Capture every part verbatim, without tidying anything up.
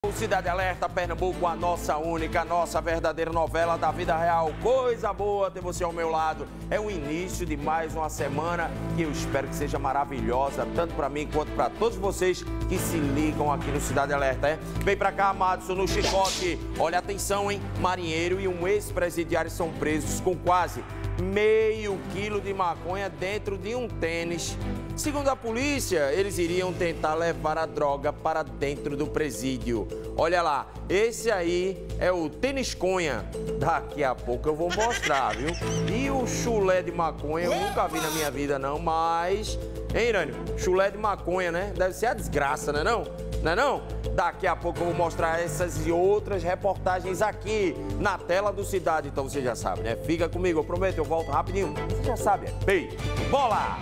Cidade Alerta Pernambuco, a nossa única, a nossa verdadeira novela da vida real. Coisa boa ter você ao meu lado. É o início de mais uma semana que eu espero que seja maravilhosa, tanto para mim quanto para todos vocês que se ligam aqui no Cidade Alerta, é? Vem pra cá, Madison, no chicote. Olha, atenção, hein? Marinheiro e um ex-presidiário são presos com quase meio quilo de maconha dentro de um tênis. Segundo a polícia, eles iriam tentar levar a droga para dentro do presídio. Olha lá, esse aí é o tênis conha. Daqui a pouco eu vou mostrar, viu? E o chulé de maconha eu nunca vi na minha vida, não, mas... Hein, Irânio? Chulé de maconha, né? Deve ser a desgraça, né não? Não é não? Daqui a pouco eu vou mostrar essas e outras reportagens aqui na tela do Cidade. Então você já sabe, né? Fica comigo, eu prometo, eu volto rapidinho. Você já sabe, é? Ei, bola!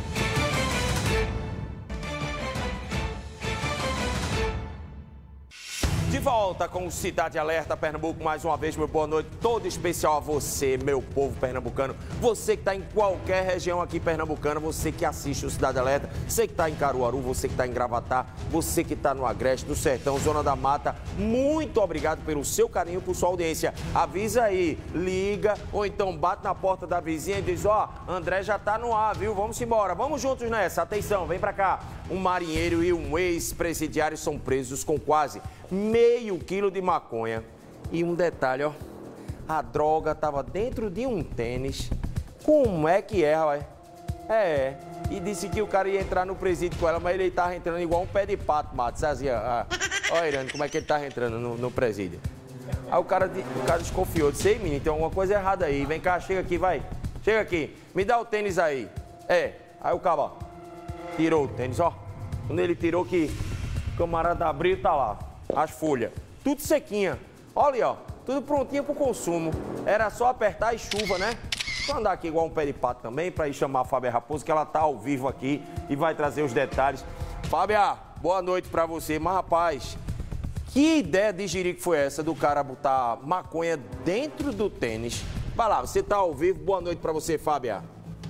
De volta com o Cidade Alerta Pernambuco, mais uma vez, meu boa noite, todo especial a você, meu povo pernambucano, você que está em qualquer região aqui pernambucana, você que assiste o Cidade Alerta, você que está em Caruaru, você que está em Gravatá, você que está no Agreste, no Sertão, Zona da Mata, muito obrigado pelo seu carinho, por sua audiência. Avisa aí, liga, ou então bate na porta da vizinha e diz, ó, oh, André já tá no ar, viu? Vamos embora, vamos juntos nessa, atenção, vem pra cá. Um marinheiro e um ex-presidiário são presos com quase meio quilo de maconha. E um detalhe, ó, a droga tava dentro de um tênis. Como é que é, rapaz? É, e disse que o cara ia entrar no presídio com ela, mas ele tava entrando igual um pé de pato, mato, assim, ó. Olha, Irene, como é que ele tava entrando no, no presídio. Aí o cara, o cara desconfiou, disse, ei, menino, tem alguma coisa errada aí, vem cá, chega aqui, vai. Chega aqui, me dá o tênis aí. É, aí o cara, ó, tirou o tênis, ó. Quando ele tirou que o camarada abriu, tá lá. As folhas, tudo sequinha. Olha, ó, tudo prontinho pro consumo. Era só apertar e chuva, né? Vou andar aqui igual um pé de pato também para ir chamar a Fábia Raposo, que ela tá ao vivo aqui e vai trazer os detalhes. Fábia, boa noite para você. Mas, rapaz, que ideia de jirico foi essa do cara botar maconha dentro do tênis? Vai lá, você tá ao vivo. Boa noite para você, Fábia.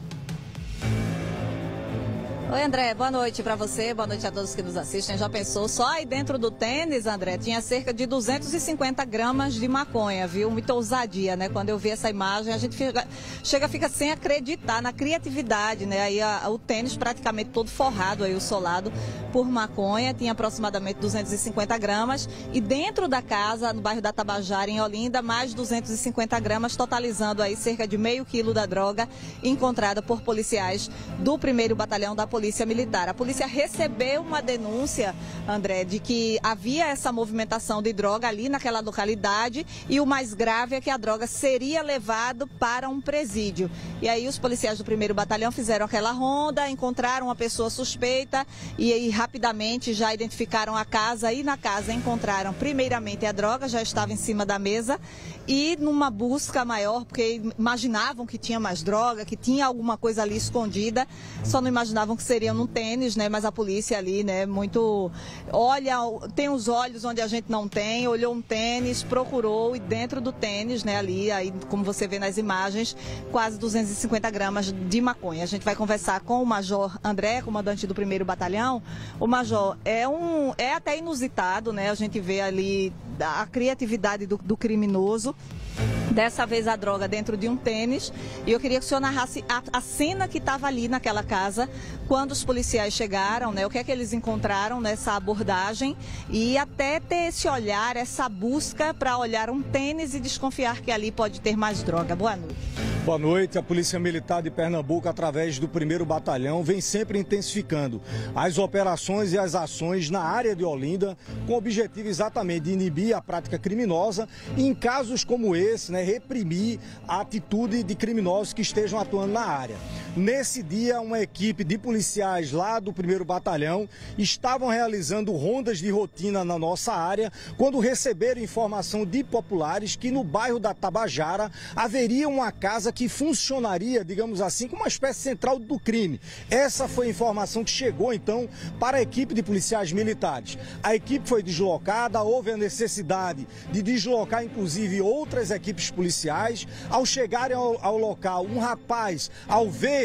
Oi, André, boa noite para você, boa noite a todos que nos assistem. Já pensou, só aí dentro do tênis, André, tinha cerca de duzentos e cinquenta gramas de maconha, viu? Muita ousadia, né? Quando eu vi essa imagem, a gente fica, chega, fica sem acreditar na criatividade, né? Aí a, o tênis praticamente todo forrado, aí o solado por maconha, tinha aproximadamente duzentos e cinquenta gramas. E dentro da casa, no bairro da Tabajara, em Olinda, mais duzentos e cinquenta gramas, totalizando aí cerca de meio quilo da droga encontrada por policiais do primeiro Batalhão da Polícia. Polícia Militar. A polícia recebeu uma denúncia, André, de que havia essa movimentação de droga ali naquela localidade e o mais grave é que a droga seria levada para um presídio. E aí os policiais do primeiro Batalhão fizeram aquela ronda, encontraram uma pessoa suspeita e aí rapidamente já identificaram a casa e na casa encontraram primeiramente a droga, já estava em cima da mesa e numa busca maior, porque imaginavam que tinha mais droga, que tinha alguma coisa ali escondida, só não imaginavam que seriam no tênis, né? Mas a polícia ali, né? Muito... Olha, tem os olhos onde a gente não tem, olhou um tênis, procurou e dentro do tênis, né? Ali, aí, como você vê nas imagens, quase duzentos e cinquenta gramas de maconha. A gente vai conversar com o Major André, comandante do primeiro Batalhão. O Major, é, um, é até inusitado, né? A gente vê ali a criatividade do, do criminoso. Dessa vez a droga dentro de um tênis. E eu queria que o senhor narrasse a, a cena que estava ali naquela casa, quando os policiais chegaram, né? O que é que eles encontraram nessa abordagem e até ter esse olhar, essa busca para olhar um tênis e desconfiar que ali pode ter mais droga. Boa noite. Boa noite. A Polícia Militar de Pernambuco, através do primeiro Batalhão, vem sempre intensificando as operações e as ações na área de Olinda, com o objetivo exatamente de inibir a prática criminosa e, em casos como esse, né, reprimir a atitude de criminosos que estejam atuando na área. Nesse dia, uma equipe de policiais lá do primeiro Batalhão estavam realizando rondas de rotina na nossa área, quando receberam informação de populares que no bairro da Tabajara haveria uma casa que funcionaria, digamos assim, como uma espécie central do crime. Essa foi a informação que chegou, então, para a equipe de policiais militares. A equipe foi deslocada, houve a necessidade de deslocar, inclusive, outras equipes policiais. Ao chegarem ao, ao local, um rapaz, ao ver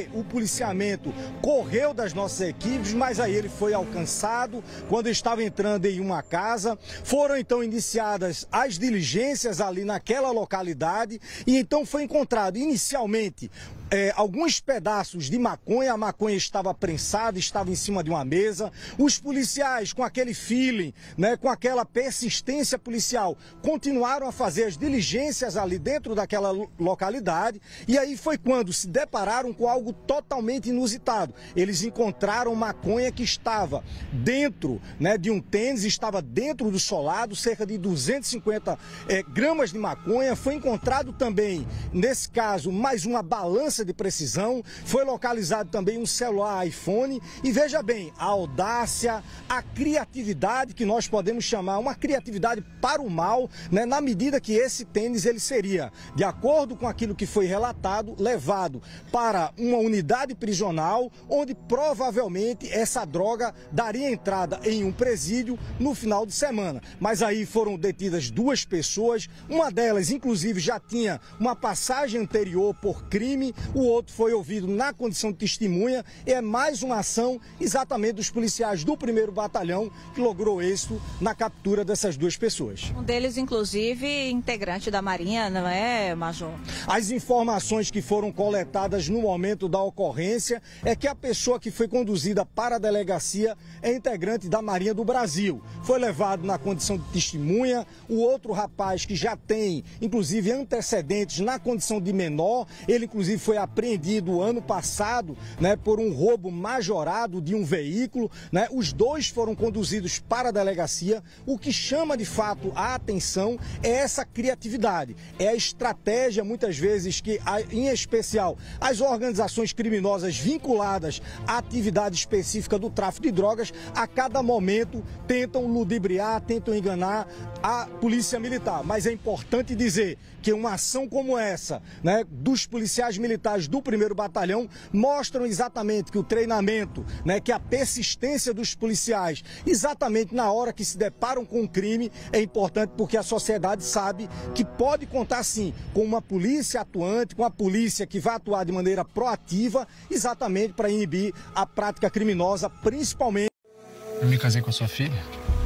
que o policiamento correu das nossas equipes, mas aí ele foi alcançado quando estava entrando em uma casa. Foram então iniciadas as diligências ali naquela localidade e então foi encontrado inicialmente É, alguns pedaços de maconha. A maconha estava prensada, estava em cima de uma mesa. Os policiais, com aquele feeling, né, com aquela persistência policial, continuaram a fazer as diligências ali dentro daquela localidade. E aí foi quando se depararam com algo totalmente inusitado. Eles encontraram maconha que estava dentro, né, de um tênis, estava dentro do solado, cerca de duzentos e cinquenta é, gramas de maconha. Foi encontrado também, nesse caso, mais uma balança de precisão, foi localizado também um celular iPhone e veja bem, a audácia, a criatividade que nós podemos chamar, uma criatividade para o mal, né, na medida que esse tênis ele seria, de acordo com aquilo que foi relatado, levado para uma unidade prisional, onde provavelmente essa droga daria entrada em um presídio no final de semana. Mas aí foram detidas duas pessoas, uma delas inclusive já tinha uma passagem anterior por crime, o outro foi ouvido na condição de testemunha. É mais uma ação exatamente dos policiais do primeiro batalhão que logrou êxito na captura dessas duas pessoas. Um deles, inclusive, integrante da Marinha, não é, Major? As informações que foram coletadas no momento da ocorrência é que a pessoa que foi conduzida para a delegacia é integrante da Marinha do Brasil. Foi levado na condição de testemunha. O outro rapaz que já tem, inclusive, antecedentes na condição de menor, ele, inclusive, foi apreendido ano passado, né, por um roubo majorado de um veículo, né? Os dois foram conduzidos para a delegacia. O que chama de fato a atenção é essa criatividade, é a estratégia muitas vezes que, em especial, as organizações criminosas vinculadas à atividade específica do tráfico de drogas, a cada momento tentam ludibriar, tentam enganar a polícia militar. Mas é importante dizer que uma ação como essa, né, dos policiais militares do primeiro batalhão mostram exatamente que o treinamento, né, que a persistência dos policiais, exatamente na hora que se deparam com um crime, é importante porque a sociedade sabe que pode contar sim com uma polícia atuante, com a polícia que vai atuar de maneira proativa, exatamente para inibir a prática criminosa, principalmente. Eu me casei com a sua filha.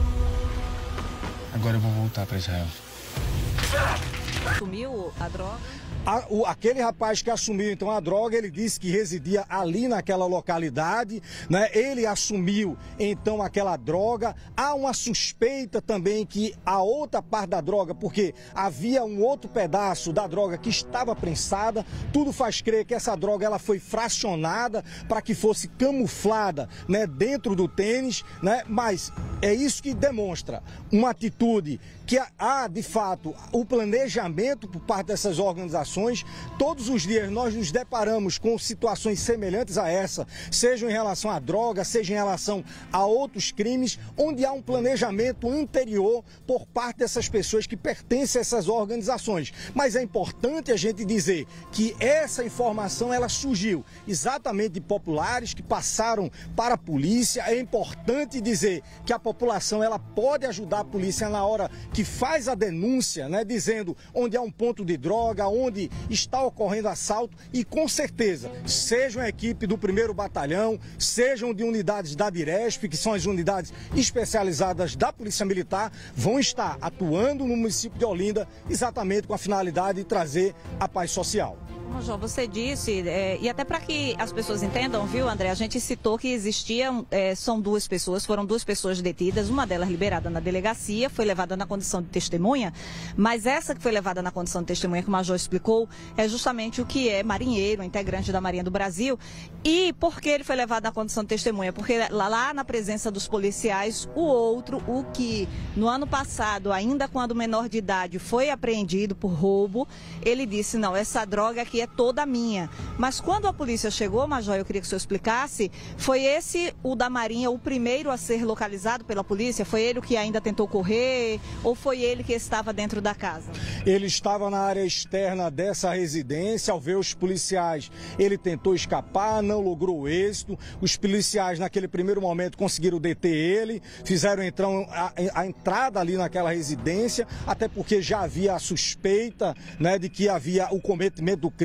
Agora eu vou voltar para Israel. Sumiu a droga? A, o, aquele rapaz que assumiu então a droga, ele disse que residia ali naquela localidade, né? Ele assumiu então aquela droga. Há uma suspeita também que a outra parte da droga, porque havia um outro pedaço da droga que estava prensada, tudo faz crer que essa droga ela foi fracionada para que fosse camuflada, né, dentro do tênis, né? Mas é isso que demonstra uma atitude que há de fato o planejamento por parte dessas organizações. Todos os dias nós nos deparamos com situações semelhantes a essa, seja em relação à droga, seja em relação a outros crimes, onde há um planejamento anterior por parte dessas pessoas que pertencem a essas organizações. Mas é importante a gente dizer que essa informação ela surgiu exatamente de populares que passaram para a polícia. É importante dizer que a população ela pode ajudar a polícia na hora que faz a denúncia, né, dizendo onde há um ponto de droga, onde está ocorrendo assalto, e com certeza, sejam a equipe do primeiro batalhão, sejam de unidades da Diresp, que são as unidades especializadas da Polícia Militar, vão estar atuando no município de Olinda exatamente com a finalidade de trazer a paz social. Major, você disse, é, e até para que as pessoas entendam, viu, André, a gente citou que existiam, é, são duas pessoas, foram duas pessoas detidas, uma delas liberada na delegacia, foi levada na condição de testemunha, mas essa que foi levada na condição de testemunha, que o Major explicou, é justamente o que é marinheiro, integrante da Marinha do Brasil. E por que ele foi levado na condição de testemunha? Porque lá, lá na presença dos policiais, o outro, o que no ano passado, ainda quando menor de idade, foi apreendido por roubo, ele disse, não, essa droga aqui é toda minha. Mas quando a polícia chegou, Major, eu queria que o senhor explicasse, foi esse, o da Marinha, o primeiro a ser localizado pela polícia? Foi ele o que ainda tentou correr? Ou foi ele que estava dentro da casa? Ele estava na área externa dessa residência. Ao ver os policiais, ele tentou escapar, não logrou êxito. Os policiais, naquele primeiro momento, conseguiram deter ele, fizeram então a, a entrada ali naquela residência, até porque já havia a suspeita, né, de que havia o cometimento do crime.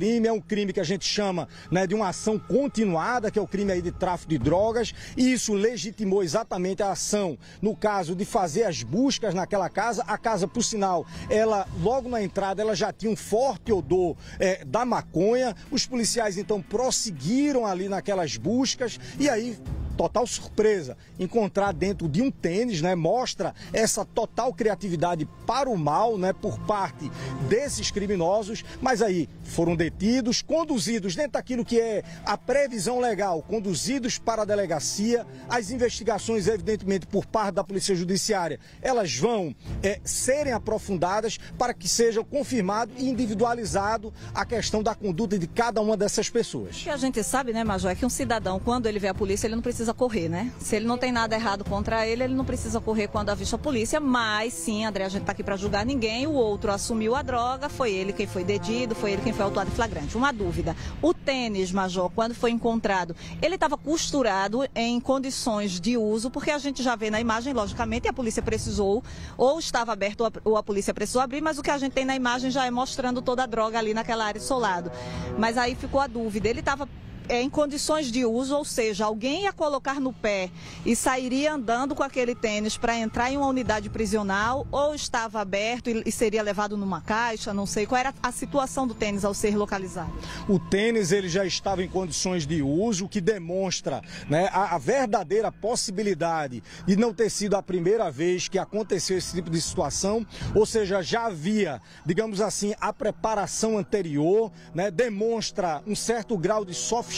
crime, é um crime que a gente chama, né, de uma ação continuada, que é o crime aí de tráfico de drogas, e isso legitimou exatamente a ação, no caso de fazer as buscas naquela casa. A casa, por sinal, ela, logo na entrada, ela já tinha um forte odor é, da maconha. Os policiais, então, prosseguiram ali naquelas buscas, e aí, total surpresa, encontrar dentro de um tênis, né, mostra essa total criatividade para o mal, né, por parte desses criminosos, mas aí foram detidos, conduzidos dentro daquilo que é a previsão legal, conduzidos para a delegacia. As investigações, evidentemente, por parte da Polícia Judiciária, elas vão é, serem aprofundadas para que seja confirmado e individualizado a questão da conduta de cada uma dessas pessoas. O que a gente sabe, né, Major, é que um cidadão, quando ele vê a polícia, ele não precisa correr, né? Se ele não tem nada errado contra ele, ele não precisa correr quando avista a polícia, mas sim, André, a gente tá aqui para julgar ninguém, o outro assumiu a droga, foi ele quem foi detido, foi ele quem foi autuado em flagrante. Uma dúvida, o tênis, Major, quando foi encontrado, ele estava costurado em condições de uso, porque a gente já vê na imagem, logicamente, a polícia precisou, ou estava aberto ou a polícia precisou abrir, mas o que a gente tem na imagem já é mostrando toda a droga ali naquela área isolada. Mas aí ficou a dúvida, ele estava É, em condições de uso, ou seja, alguém ia colocar no pé e sairia andando com aquele tênis para entrar em uma unidade prisional, ou estava aberto e, e seria levado numa caixa, não sei. Qual era a situação do tênis ao ser localizado? O tênis ele já estava em condições de uso, o que demonstra, né, a, a verdadeira possibilidade de não ter sido a primeira vez que aconteceu esse tipo de situação, ou seja, já havia, digamos assim, a preparação anterior, né, demonstra um certo grau de sofisticação,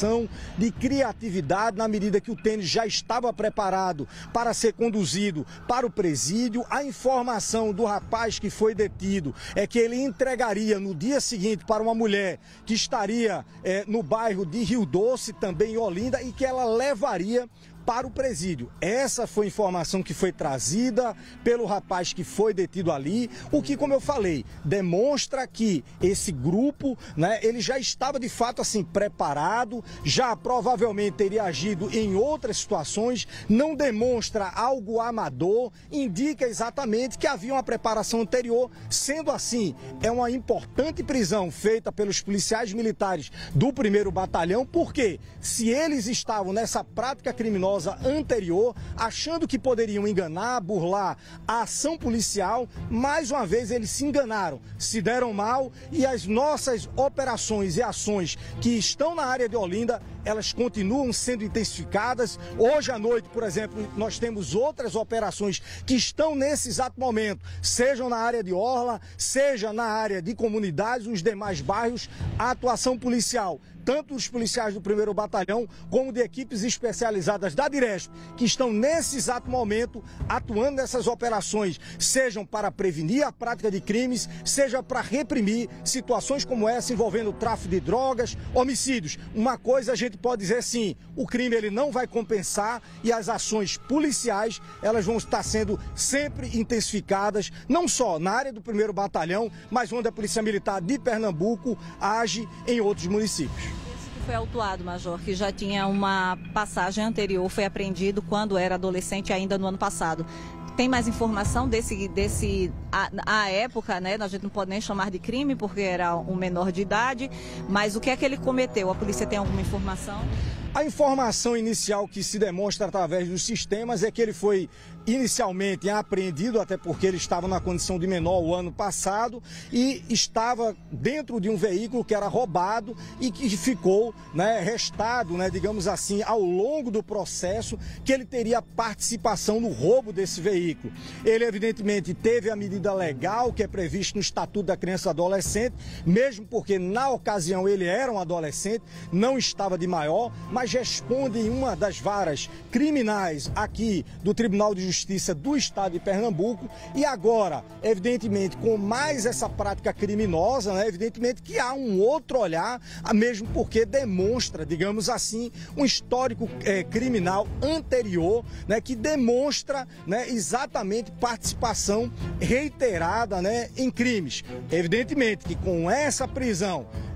de criatividade, na medida que o tênis já estava preparado para ser conduzido para o presídio. A informação do rapaz que foi detido é que ele entregaria no dia seguinte para uma mulher que estaria é, no bairro de Rio Doce, também em Olinda, e que ela levaria para o presídio. Essa foi a informação que foi trazida pelo rapaz que foi detido ali, o que, como eu falei, demonstra que esse grupo, né, ele já estava de fato assim preparado, já provavelmente teria agido em outras situações, não demonstra algo amador, indica exatamente que havia uma preparação anterior. Sendo assim, é uma importante prisão feita pelos policiais militares do primeiro batalhão, porque se eles estavam nessa prática criminosa anterior, achando que poderiam enganar, burlar a ação policial, mais uma vez eles se enganaram, se deram mal, e as nossas operações e ações que estão na área de Olinda, elas continuam sendo intensificadas. Hoje à noite, por exemplo, nós temos outras operações que estão nesse exato momento, sejam na área de Orla, seja na área de comunidades, os demais bairros. A atuação policial, tanto dos policiais do primeiro batalhão, como de equipes especializadas da Diresp, que estão nesse exato momento atuando nessas operações, sejam para prevenir a prática de crimes, seja para reprimir situações como essa envolvendo tráfico de drogas, homicídios. Uma coisa a gente pode dizer sim, o crime ele não vai compensar, e as ações policiais elas vão estar sendo sempre intensificadas, não só na área do primeiro batalhão, mas onde a Polícia Militar de Pernambuco age em outros municípios. Foi autuado, Major, que já tinha uma passagem anterior, foi apreendido quando era adolescente, ainda no ano passado. Tem mais informação desse, desse a, a época, né? A gente não pode nem chamar de crime, porque era um menor de idade, mas o que é que ele cometeu? A polícia tem alguma informação? A informação inicial que se demonstra através dos sistemas é que ele foi inicialmente apreendido, até porque ele estava na condição de menor o ano passado e estava dentro de um veículo que era roubado e que ficou, né, restado, né, digamos assim, ao longo do processo, que ele teria participação no roubo desse veículo. Ele evidentemente teve a medida legal que é prevista no Estatuto da Criança e Adolescente, mesmo porque na ocasião ele era um adolescente, não estava de maior, mas responde em uma das varas criminais aqui do Tribunal de Justiça do Estado de Pernambuco. E agora, evidentemente, com mais essa prática criminosa, né, evidentemente que há um outro olhar, mesmo porque demonstra, digamos assim, um histórico é, criminal anterior, né, que demonstra, né, exatamente participação reiterada, né, em crimes. Evidentemente que com essa prisão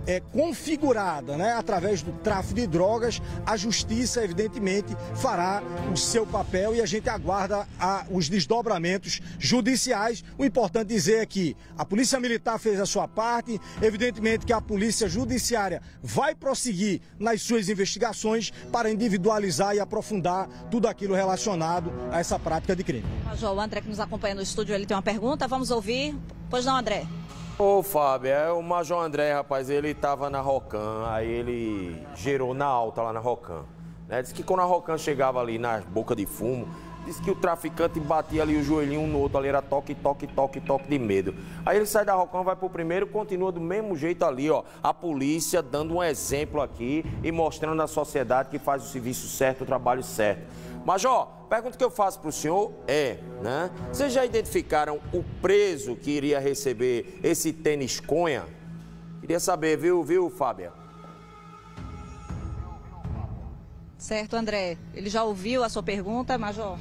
é, configurada, né, através do tráfico de drogas, a justiça, evidentemente, fará o seu papel e a gente aguarda a, os desdobramentos judiciais. O importante dizer é que a Polícia Militar fez a sua parte, evidentemente que a Polícia Judiciária vai prosseguir nas suas investigações para individualizar e aprofundar tudo aquilo relacionado a essa prática de crime. Major, o André que nos acompanha no estúdio, ele tem uma pergunta, vamos ouvir. Pois não, André? Ô, Fábio, é o Major André, rapaz, ele tava na Rocan, aí ele gerou na alta lá na Rocan. Né? Diz que quando a Rocan chegava ali na boca de fumo, disse que o traficante batia ali o joelhinho um no outro, ali era toque, toque, toque, toque de medo. Aí ele sai da Rocan, vai pro primeiro, continua do mesmo jeito ali, ó. A polícia dando um exemplo aqui e mostrando à sociedade que faz o serviço certo, o trabalho certo. Major, pergunta que eu faço para o senhor é, né? Vocês já identificaram o preso que iria receber esse tênis conha? Queria saber, viu, viu, Fábio? Certo, André. Ele já ouviu a sua pergunta, Major?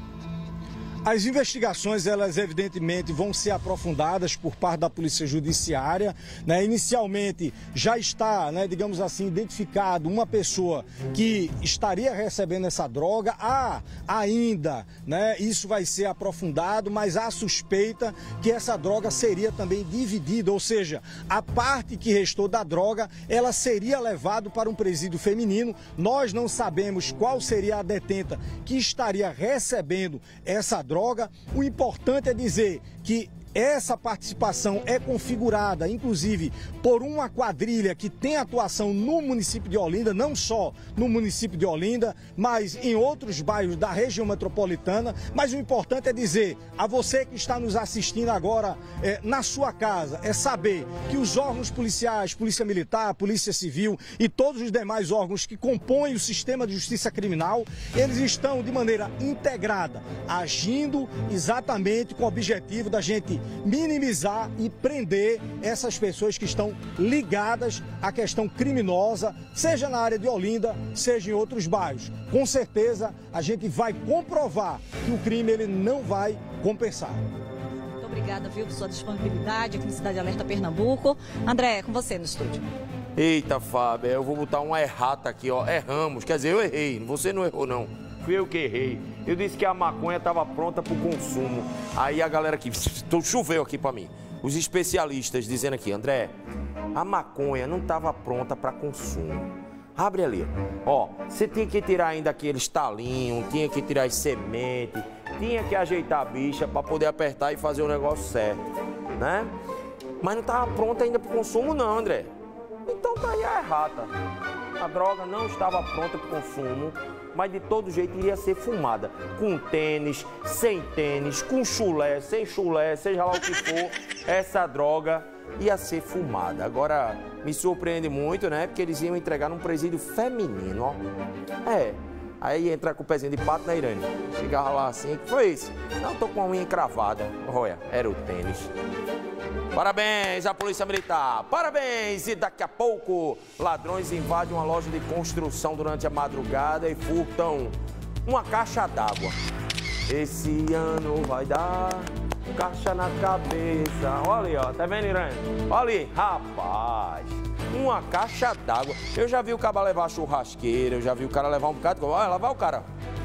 As investigações, elas evidentemente vão ser aprofundadas por parte da Polícia Judiciária, né? Inicialmente já está, né, digamos assim, identificado uma pessoa que estaria recebendo essa droga. Há ainda, né, isso vai ser aprofundado, mas há suspeita que essa droga seria também dividida, ou seja, a parte que restou da droga, ela seria levada para um presídio feminino. Nós não sabemos qual seria a detenta que estaria recebendo essa droga. droga. O importante é dizer que essa participação é configurada, inclusive, por uma quadrilha que tem atuação no município de Olinda, não só no município de Olinda, mas em outros bairros da região metropolitana. Mas o importante é dizer a você que está nos assistindo agora é, na sua casa, é saber que os órgãos policiais, Polícia Militar, Polícia Civil e todos os demais órgãos que compõem o sistema de justiça criminal, eles estão de maneira integrada, agindo exatamente com o objetivo da gente minimizar e prender essas pessoas que estão ligadas à questão criminosa, seja na área de Olinda, seja em outros bairros. Com certeza, a gente vai comprovar que o crime ele não vai compensar. Muito obrigada, viu, por sua disponibilidade aqui no Cidade Alerta Pernambuco. André, é com você no estúdio. Eita, Fábio, eu vou botar uma errata aqui, ó. Erramos, quer dizer, eu errei. Você não errou, não. Fui eu que errei. Eu disse que a maconha estava pronta para o consumo. Aí a galera aqui, choveu aqui para mim. Os especialistas dizendo aqui, André, a maconha não estava pronta para consumo. Abre ali, ó. Você tinha que tirar ainda aqueles talinhos, tinha que tirar as sementes, tinha que ajeitar a bicha para poder apertar e fazer o negócio certo, né? Mas não estava pronta ainda para o consumo, não, André. Então tá aí a errata. A droga não estava pronta para o consumo, mas de todo jeito iria ser fumada. Com tênis, sem tênis, com chulé, sem chulé, seja lá o que for, essa droga ia ser fumada. Agora, me surpreende muito, né? Porque eles iam entregar num presídio feminino, ó. É, aí ia entrar com o pezinho de pato na Irane. Chegava lá assim, que foi isso? Não, tô com a unha encravada. Olha, era o tênis. Parabéns à Polícia Militar, parabéns! E daqui a pouco, ladrões invadem uma loja de construção durante a madrugada e furtam uma caixa d'água. Esse ano vai dar caixa na cabeça. Olha ali, ó, tá vendo, Irane? Olha ali, rapaz, uma caixa d'água. Eu já vi o cara levar churrasqueira, eu já vi o cara levar um bocado de... Olha, lá vai o cara.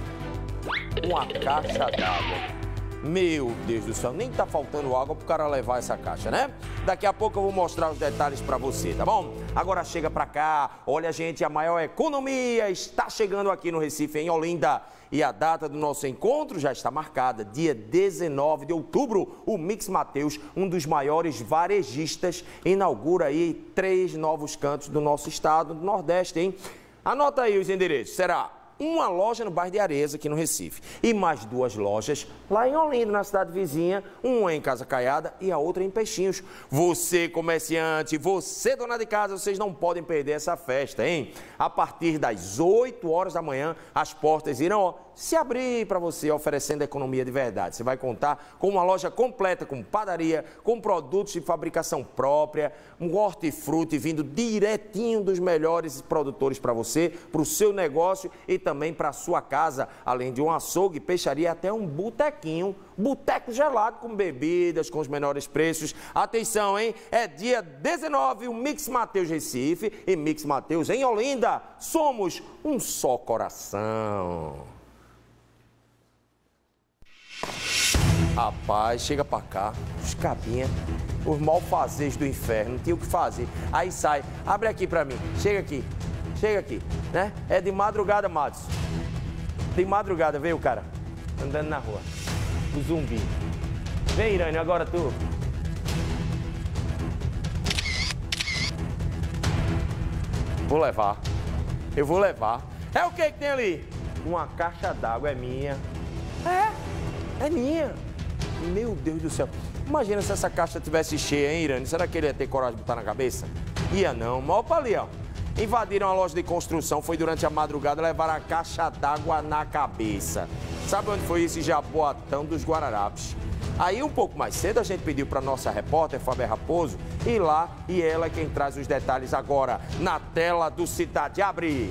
Uma caixa d'água. Meu Deus do céu, nem tá faltando água pro cara levar essa caixa, né? Daqui a pouco eu vou mostrar os detalhes pra você, tá bom? Agora chega pra cá, olha, gente, a maior economia está chegando aqui no Recife, em Olinda. E a data do nosso encontro já está marcada, dia dezenove de outubro. O Mix Mateus, um dos maiores varejistas, inaugura aí três novos cantos do nosso estado, do Nordeste, hein? Anota aí os endereços, será uma loja no bairro de Areza, aqui no Recife, e mais duas lojas lá em Olinda, na cidade vizinha, uma em Casa Caiada e a outra em Peixinhos. Você, comerciante, você, dona de casa, vocês não podem perder essa festa, hein? A partir das oito horas da manhã, as portas irão, ó, se abrir para você, oferecendo economia de verdade. Você vai contar com uma loja completa, com padaria, com produtos de fabricação própria, um hortifruti vindo direitinho dos melhores produtores para você, para o seu negócio e também para a sua casa, além de um açougue, peixaria, até um botequinho, boteco gelado com bebidas, com os menores preços. Atenção, hein? É dia dezenove, o Mix Mateus Recife e Mix Mateus em Olinda. Somos um só coração. Rapaz, chega pra cá, os cabinha, os malfazejos do inferno, não tinha o que fazer. Aí sai, abre aqui pra mim, chega aqui, chega aqui, né? É de madrugada, Matos. De madrugada, veio o cara, andando na rua, o zumbi. Vem, Irânia, agora tu. Vou levar, eu vou levar. É o que que tem ali? Uma caixa d'água, é minha. É, é minha. Meu Deus do céu. Imagina se essa caixa tivesse cheia, hein, Irânia? Será que ele ia ter coragem de botar na cabeça? Ia não. Mal pra ali, ó. Invadiram a loja de construção, foi durante a madrugada, levaram a caixa d'água na cabeça. Sabe onde foi esse Jaboatão dos Guararapes? Aí, um pouco mais cedo, a gente pediu para nossa repórter, Fábia Raposo, ir lá e ela é quem traz os detalhes agora, na tela do Cidade Abre.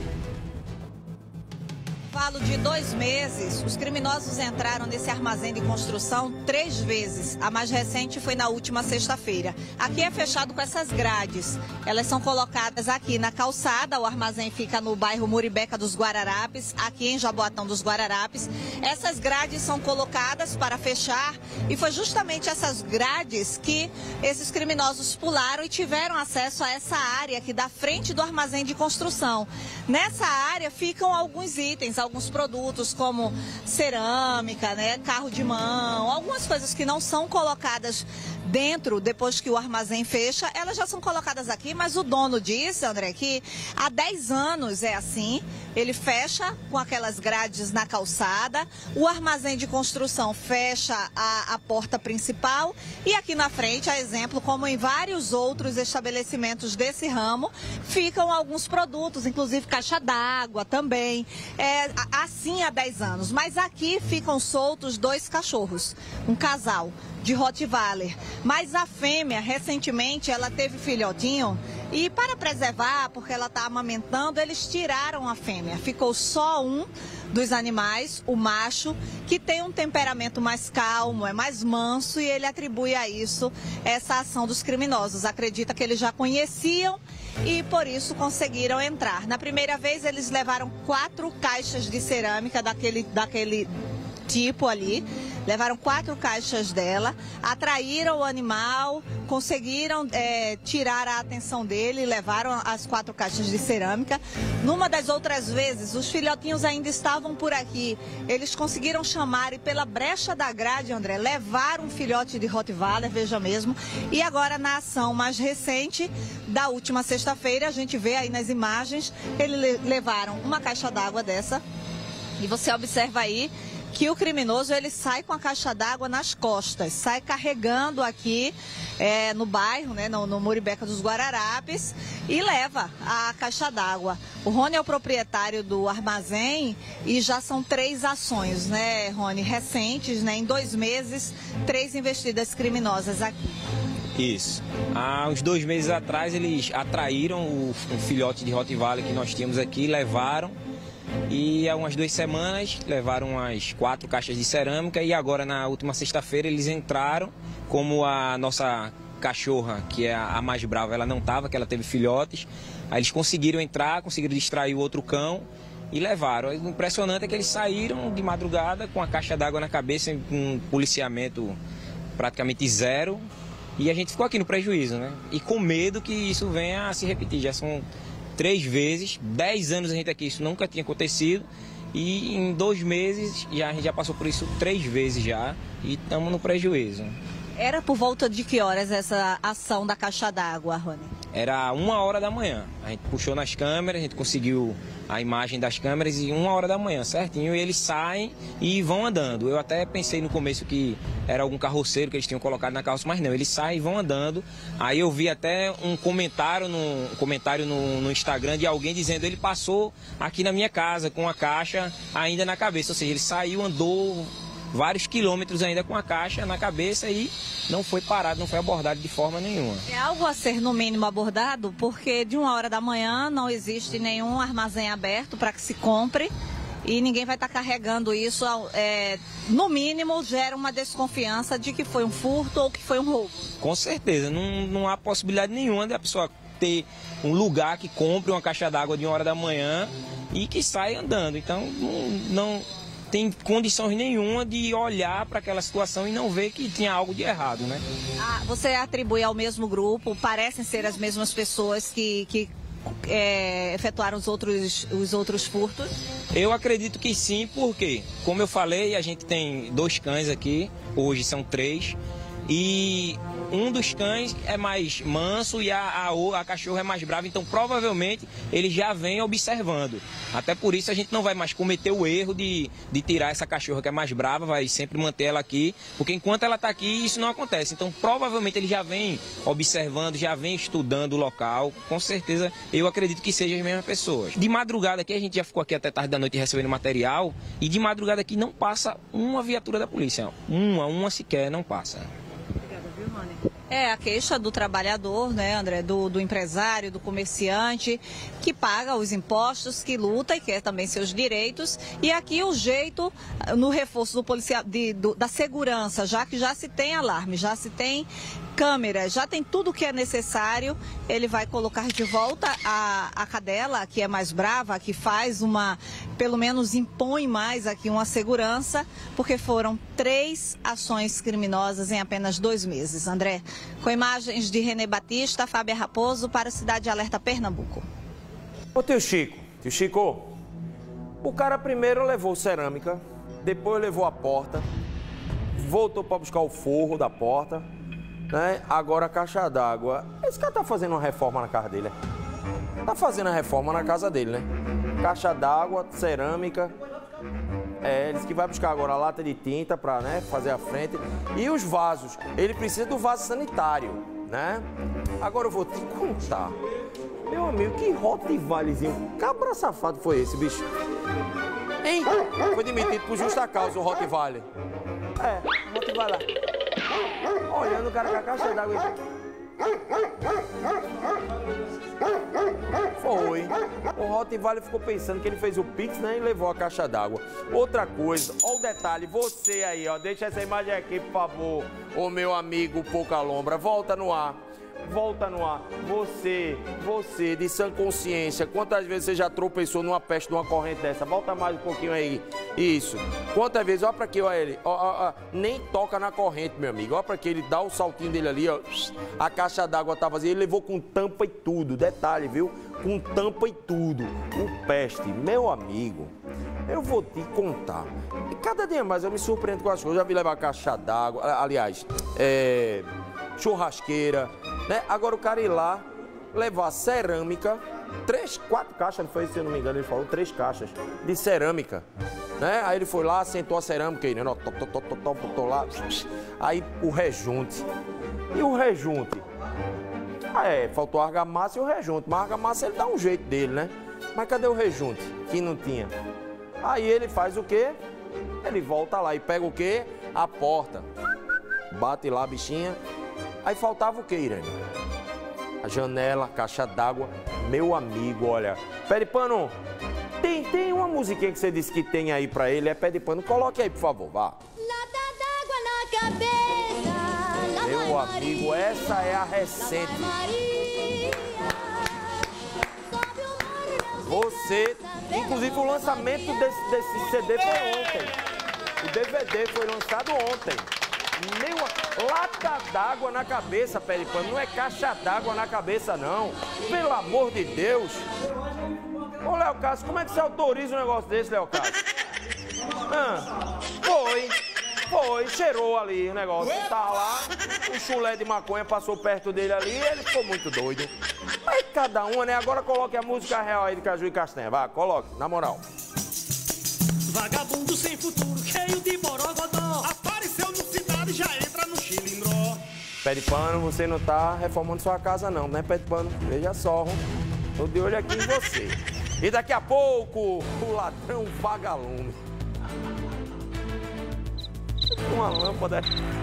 Intervalo de dois meses, os criminosos entraram nesse armazém de construção três vezes. A mais recente foi na última sexta-feira. Aqui é fechado com essas grades. Elas são colocadas aqui na calçada. O armazém fica no bairro Muribeca dos Guararapes, aqui em Jaboatão dos Guararapes. Essas grades são colocadas para fechar e foi justamente essas grades que esses criminosos pularam e tiveram acesso a essa área aqui da frente do armazém de construção. Nessa área ficam alguns itens, alguns produtos como cerâmica, né, carro de mão, algumas coisas que não são colocadas dentro depois que o armazém fecha, elas já são colocadas aqui, mas o dono disse, André, que há dez anos é assim, ele fecha com aquelas grades na calçada, o armazém de construção fecha a, a porta principal e aqui na frente, a exemplo, como em vários outros estabelecimentos desse ramo, ficam alguns produtos, inclusive caixa d'água também, é, assim há dez anos, mas aqui ficam soltos dois cachorros, um casal de Rottweiler, mas a fêmea, recentemente, ela teve filhotinho e para preservar, porque ela está amamentando, eles tiraram a fêmea. Ficou só um dos animais, o macho, que tem um temperamento mais calmo, é mais manso e ele atribui a isso essa ação dos criminosos. Acredita que eles já conheciam e por isso conseguiram entrar. Na primeira vez, eles levaram quatro caixas de cerâmica daquele, daquele tipo ali. Levaram quatro caixas dela, atraíram o animal, conseguiram é, tirar a atenção dele, levaram as quatro caixas de cerâmica. Numa das outras vezes, os filhotinhos ainda estavam por aqui. Eles conseguiram chamar e pela brecha da grade, André, levaram um filhote de Rottweiler, veja mesmo. E agora na ação mais recente, da última sexta-feira, a gente vê aí nas imagens, eles levaram uma caixa d'água dessa. E você observa aí que o criminoso ele sai com a caixa d'água nas costas, sai carregando aqui é, no bairro, né, no, no Muribeca dos Guararapes e leva a caixa d'água. O Rony é o proprietário do armazém e já são três ações, né, Rony, recentes, né, em dois meses, três investidas criminosas aqui. Isso. Há uns dois meses atrás eles atraíram o, o filhote de Rottweiler que nós tínhamos aqui, levaram. E há umas duas semanas levaram umas quatro caixas de cerâmica e agora na última sexta-feira eles entraram, como a nossa cachorra, que é a mais brava, ela não estava, que ela teve filhotes, aí eles conseguiram entrar, conseguiram distrair o outro cão e levaram. O impressionante é que eles saíram de madrugada com a caixa d'água na cabeça, com um policiamento praticamente zero, e a gente ficou aqui no prejuízo, né? E com medo que isso venha a se repetir, já são três vezes, dez anos a gente aqui, isso nunca tinha acontecido e em dois meses já, a gente já passou por isso três vezes já e estamos no prejuízo. Era por volta de que horas essa ação da caixa d'água, Rony? Era uma hora da manhã. A gente puxou nas câmeras, a gente conseguiu a imagem das câmeras e uma hora da manhã, certinho. E eles saem e vão andando. Eu até pensei no começo que era algum carroceiro que eles tinham colocado na carroça, mas não, eles saem e vão andando. Aí eu vi até um comentário no, um comentário no, no Instagram de alguém dizendo: ele passou aqui na minha casa com a caixa ainda na cabeça. Ou seja, ele saiu, andou vários quilômetros ainda com a caixa na cabeça e não foi parado, não foi abordado de forma nenhuma. É algo a ser no mínimo abordado, porque de uma hora da manhã não existe nenhum armazém aberto para que se compre e ninguém vai estar carregando isso, é, no mínimo gera uma desconfiança de que foi um furto ou que foi um roubo. Com certeza, não, não há possibilidade nenhuma da pessoa ter um lugar que compre uma caixa d'água de uma hora da manhã e que saia andando. Então não... não tem condições nenhuma de olhar para aquela situação e não ver que tinha algo de errado, né? Ah, você atribui ao mesmo grupo, parecem ser as mesmas pessoas que, que é, efetuaram os outros, os outros furtos? Eu acredito que sim, porque, como eu falei, a gente tem dois cães aqui, hoje são três, e um dos cães é mais manso e a, a, a cachorra é mais brava, então provavelmente ele já vem observando. Até por isso a gente não vai mais cometer o erro de, de tirar essa cachorra que é mais brava, vai sempre manter ela aqui, porque enquanto ela está aqui isso não acontece. Então provavelmente ele já vem observando, já vem estudando o local, com certeza eu acredito que sejam as mesmas pessoas. De madrugada aqui, a gente já ficou aqui até tarde da noite recebendo material, e de madrugada aqui não passa uma viatura da polícia, uma, uma sequer não passa. É a queixa do trabalhador, né, André, do, do empresário, do comerciante, que paga os impostos, que luta e quer também seus direitos. E aqui o jeito, no reforço do policial, de, do, da segurança, já que já se tem alarme, já se tem câmeras, já tem tudo o que é necessário, ele vai colocar de volta a, a cadela, que é mais brava, que faz uma, pelo menos impõe mais aqui uma segurança, porque foram três ações criminosas em apenas dois meses. André, com imagens de René Batista, Fábia Raposo, para a Cidade Alerta Pernambuco. Ô tio Chico, tio Chico, o cara primeiro levou cerâmica, depois levou a porta, voltou para buscar o forro da porta, né? Agora a caixa d'água. Esse cara tá fazendo uma reforma na casa dele, né? Tá fazendo a reforma na casa dele, né? Caixa d'água, cerâmica. É, ele disse que vai buscar agora a lata de tinta para, né, fazer a frente. E os vasos. Ele precisa do vaso sanitário, né? Agora eu vou te contar. Meu amigo, que Rottweilerzinho cabra safado foi esse, bicho? Hein? Foi demitido por justa causa o Rottweiler. É, o Rottweiler. Olhando o cara com a caixa d'água aí. Foi. O Rottweiler ficou pensando que ele fez o Pix, né, e levou a caixa d'água. Outra coisa, ó o detalhe, você aí, ó, deixa essa imagem aqui, por favor. Ô meu amigo Pouca Lombra, volta no ar. Volta no ar. Você, você, de sã consciência, quantas vezes você já tropeçou numa peste, numa corrente dessa? Volta mais um pouquinho aí. Isso. Quantas vezes? Olha pra aqui, olha ele. Ó, ó, ó. Nem toca na corrente, meu amigo. Olha pra aqui, ele dá o saltinho dele ali, ó. A caixa d'água tá vazia. Ele levou com tampa e tudo. Detalhe, viu? Com tampa e tudo. O peste, meu amigo. Eu vou te contar. E cada dia mais eu me surpreendo com as coisas. Eu já vi levar caixa d'água. Aliás, é... churrasqueira, né? Agora o cara ir lá, levar cerâmica, três, quatro caixas, não foi, se eu não me engano, ele falou três caixas de cerâmica, né? Aí ele foi lá, sentou a cerâmica aí, né? Botou lá, aí o rejunte. E o rejunte? Ah, é, faltou a argamassa e o rejunte, mas a argamassa ele dá um jeito dele, né? Mas cadê o rejunte? Que não tinha. Aí ele faz o quê? Ele volta lá e pega o quê? A porta. Bate lá a bichinha. Aí faltava o quê, Irene? A janela, a caixa d'água. Meu amigo, olha. Pé de pano, tem, tem uma musiquinha que você disse que tem aí pra ele, é pé de pano. Coloque aí, por favor, vá. Lata d'água na cabeça. Meu amigo, essa é a recente. Você, inclusive o lançamento desse, desse C D foi ontem. O D V D foi lançado ontem. Meu, lata d'água na cabeça, pé de pano. Não é caixa d'água na cabeça, não. Pelo amor de Deus. Ô, Léo Cássio, como é que você autoriza um negócio desse, Léo Cássio? Ah, foi. Foi, cheirou ali o negócio. Tava lá, o chulé de maconha passou perto dele ali e ele ficou muito doido. Mas cada uma, né? Agora coloque a música real aí de Caju e Castanha. Vai, coloque, na moral. Vagabundo sem futuro, cheio de borogodó. Apareceu no cidade, já entra no chilindró. Pé de pano, você não tá reformando sua casa não, né, pé de pano? Veja só, tô de olho aqui em você. E daqui a pouco, o ladrão vagalume. Uma lâmpada.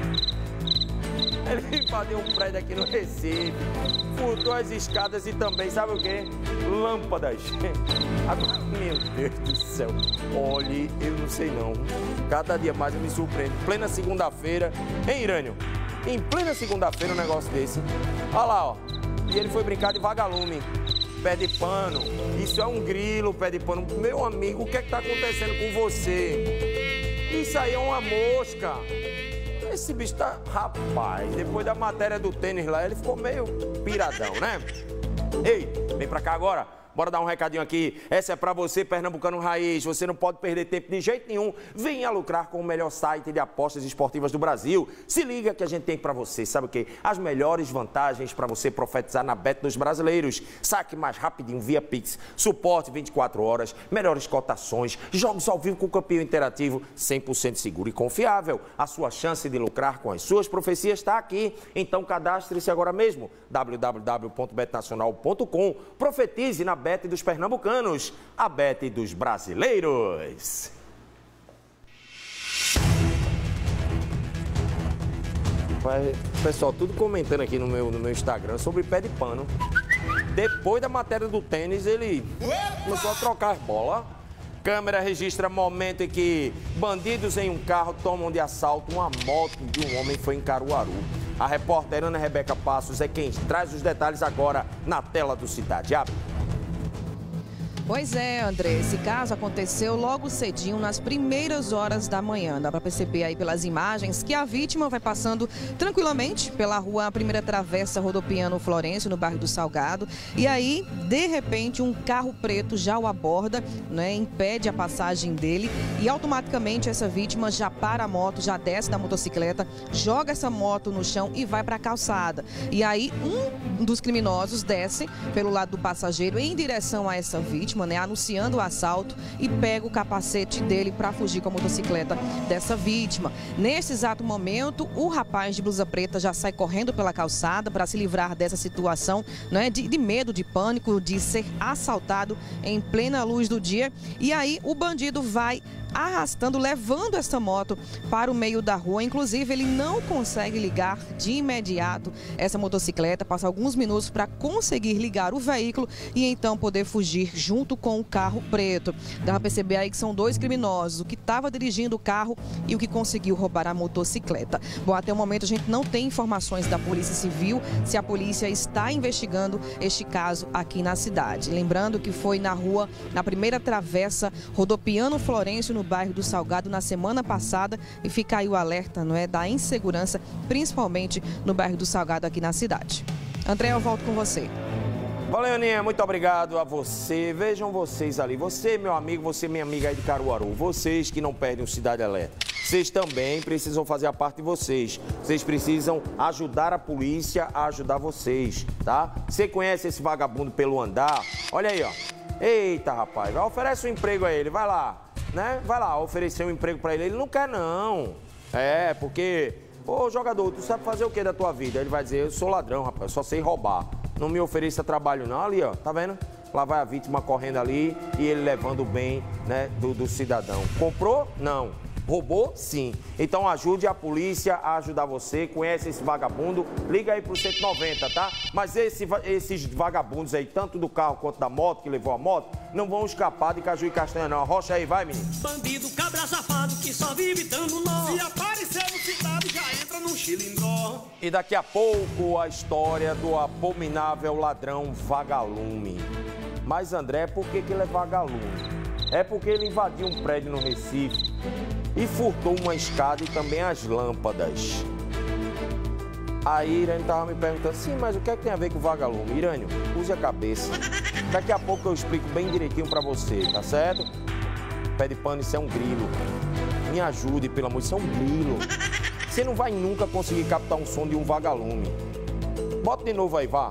Ele invadiu um prédio aqui no Recife, furtou as escadas e também, sabe o quê? Lâmpadas. Agora, meu Deus do céu, olhe, eu não sei não. Cada dia mais eu me surpreendo. Plena segunda-feira, hein, Irânio? Em plena segunda-feira um negócio desse. Olha lá, ó. E ele foi brincar de vagalume. Pé de pano. Isso é um grilo, pé de pano. Meu amigo, o que é que tá acontecendo com você? Isso aí é uma mosca. Esse bicho tá... Rapaz, depois da matéria do tênis lá, ele ficou meio piradão, né? Ei, vem pra cá agora. Bora dar um recadinho aqui. Essa é pra você, pernambucano raiz. Você não pode perder tempo de jeito nenhum. Venha lucrar com o melhor site de apostas esportivas do Brasil. Se liga que a gente tem pra você, sabe o quê? As melhores vantagens pra você profetizar na Bet dos brasileiros. Saque mais rapidinho via Pix. Suporte vinte e quatro horas. Melhores cotações. Jogos ao vivo com o campeão interativo. cem por cento seguro e confiável. A sua chance de lucrar com as suas profecias está aqui. Então cadastre-se agora mesmo. w w w ponto bet nacional ponto com. Profetize na Bet dos pernambucanos, a Bet dos brasileiros. Pessoal, tudo comentando aqui no meu, no meu Instagram sobre pé de pano. Depois da matéria do tênis, ele começou a trocar as bolas. Câmera registra momento em que bandidos em um carro tomam de assalto uma moto de um homem foi em Caruaru. A repórter Ana Rebeca Passos é quem traz os detalhes agora na tela do Cidade Abre. Pois é, André, esse caso aconteceu logo cedinho, nas primeiras horas da manhã. Dá para perceber aí pelas imagens que a vítima vai passando tranquilamente pela rua Primeira Travessa Rodopiano Florencio, no bairro do Salgado. E aí, de repente, um carro preto já o aborda, né, impede a passagem dele e automaticamente essa vítima já para a moto, já desce da motocicleta, joga essa moto no chão e vai para a calçada. E aí, um dos criminosos desce pelo lado do passageiro em direção a essa vítima, Né, anunciando o assalto e pega o capacete dele para fugir com a motocicleta dessa vítima. Nesse exato momento, o rapaz de blusa preta já sai correndo pela calçada para se livrar dessa situação, né, de, de medo, de pânico, de ser assaltado em plena luz do dia. E aí o bandido vai arrastando, levando essa moto para o meio da rua. Inclusive, ele não consegue ligar de imediato essa motocicleta, passa alguns minutos para conseguir ligar o veículo e então poder fugir junto com o carro preto. Dá para perceber aí que são dois criminosos, o que estava dirigindo o carro e o que conseguiu roubar a motocicleta. Bom, até o momento a gente não tem informações da Polícia Civil se a polícia está investigando este caso aqui na cidade. Lembrando que foi na rua, na Primeira Travessa Rodopiano Florencio, no bairro do Salgado, na semana passada, e fica aí o alerta, não é, da insegurança, principalmente no bairro do Salgado aqui na cidade. André, eu volto com você. Valeu, Aninha, muito obrigado a você. Vejam vocês ali, você, meu amigo, você, minha amiga aí de Caruaru, vocês que não perdem o Cidade Alerta, vocês também precisam fazer a parte de vocês. Vocês precisam ajudar a polícia a ajudar vocês, tá? Você conhece esse vagabundo pelo andar? Olha aí, ó. Eita, rapaz, oferece um emprego a ele, vai lá, né? Vai lá, oferecer um emprego pra ele. Ele não quer, não. É, porque... Ô, jogador, tu sabe fazer o que da tua vida? Ele vai dizer, eu sou ladrão, rapaz, eu só sei roubar. Não me ofereça trabalho não. Ali, ó, tá vendo? Lá vai a vítima correndo ali e ele levando o bem, né, do, do cidadão. Comprou? Não. Roubou? Sim. Então ajude a polícia a ajudar você. Conhece esse vagabundo? Liga aí pro cento e noventa, tá? Mas esse, esses vagabundos aí, tanto do carro quanto da moto, que levou a moto, não vão escapar de Caju e Castanha, não. Arrocha aí, vai, menino. Bandido, cabra safado que só vive dando nó. Se aparecer no cidade, já entra num chilindró. E daqui a pouco a história do abominável ladrão vagalume. Mas, André, por que que ele é vagalume? É porque ele invadiu um prédio no Recife e furtou uma escada e também as lâmpadas. Aí Irânio estava me perguntando, sim, mas o que é que tem a ver com vagalume? Irânio, use a cabeça. Daqui a pouco eu explico bem direitinho pra você, tá certo? Pé de pano, isso é um grilo. Me ajude, pelo amor, isso é um grilo. Você não vai nunca conseguir captar um som de um vagalume. Bota de novo aí, vá.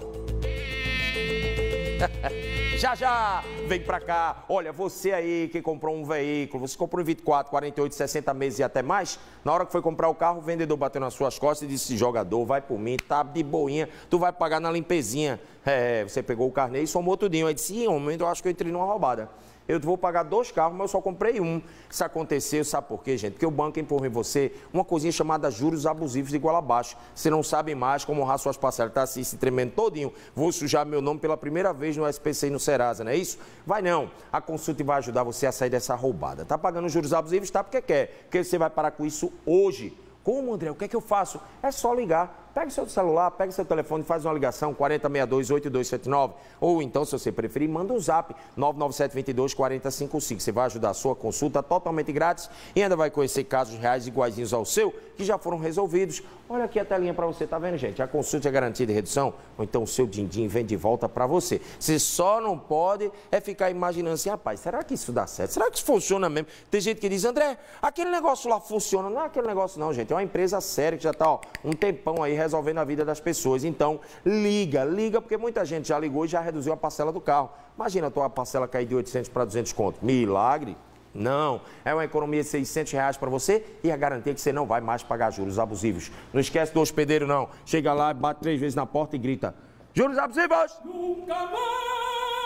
Já, já, vem pra cá. Olha, você aí que comprou um veículo, você comprou em vinte e quatro, quarenta e oito, sessenta meses e até mais, na hora que foi comprar o carro, o vendedor bateu nas suas costas e disse, jogador, vai por mim, tá de boinha, tu vai pagar na limpezinha. É, você pegou o carnê e somou tudinho. Aí disse, em um momento eu acho que eu entrei numa roubada. Eu vou pagar dois carros, mas eu só comprei um. Isso aconteceu, sabe por quê, gente? Porque o banco empurrou em você uma coisinha chamada juros abusivos de igual a baixo. Você não sabe mais como honrar suas parcelas. Tá assim, se tremendo todinho. Vou sujar meu nome pela primeira vez no S P C e no Serasa, não é isso? Vai não. A consulta vai ajudar você a sair dessa roubada. Tá pagando juros abusivos? Tá porque quer. Porque você vai parar com isso hoje. Como, André? O que é que eu faço? É só ligar. Pega seu celular, pega seu telefone, faz uma ligação, quarenta, sessenta e dois, oitenta e dois setenta e nove. Ou então, se você preferir, manda um zap, nove nove sete, dois dois, quarenta, cinquenta e cinco. Você vai ajudar a sua consulta totalmente grátis e ainda vai conhecer casos reais iguaizinhos ao seu, que já foram resolvidos. Olha aqui a telinha para você, tá vendo, gente? A consulta é garantida de redução, ou então o seu din-din vem de volta para você. Você só não pode é ficar imaginando assim, rapaz, será que isso dá certo? Será que isso funciona mesmo? Tem gente que diz, André, aquele negócio lá funciona. Não é aquele negócio não, gente. É uma empresa séria que já tá, ó, um tempão aí resolvendo a vida das pessoas. Então, liga, liga, porque muita gente já ligou e já reduziu a parcela do carro. Imagina a tua parcela cair de oitocentos para duzentos conto. Milagre? Não. É uma economia de seiscentos reais para você e a garantia que você não vai mais pagar juros abusivos. Não esquece do hospedeiro, não. Chega lá, bate três vezes na porta e grita, juros abusivos! Nunca mais!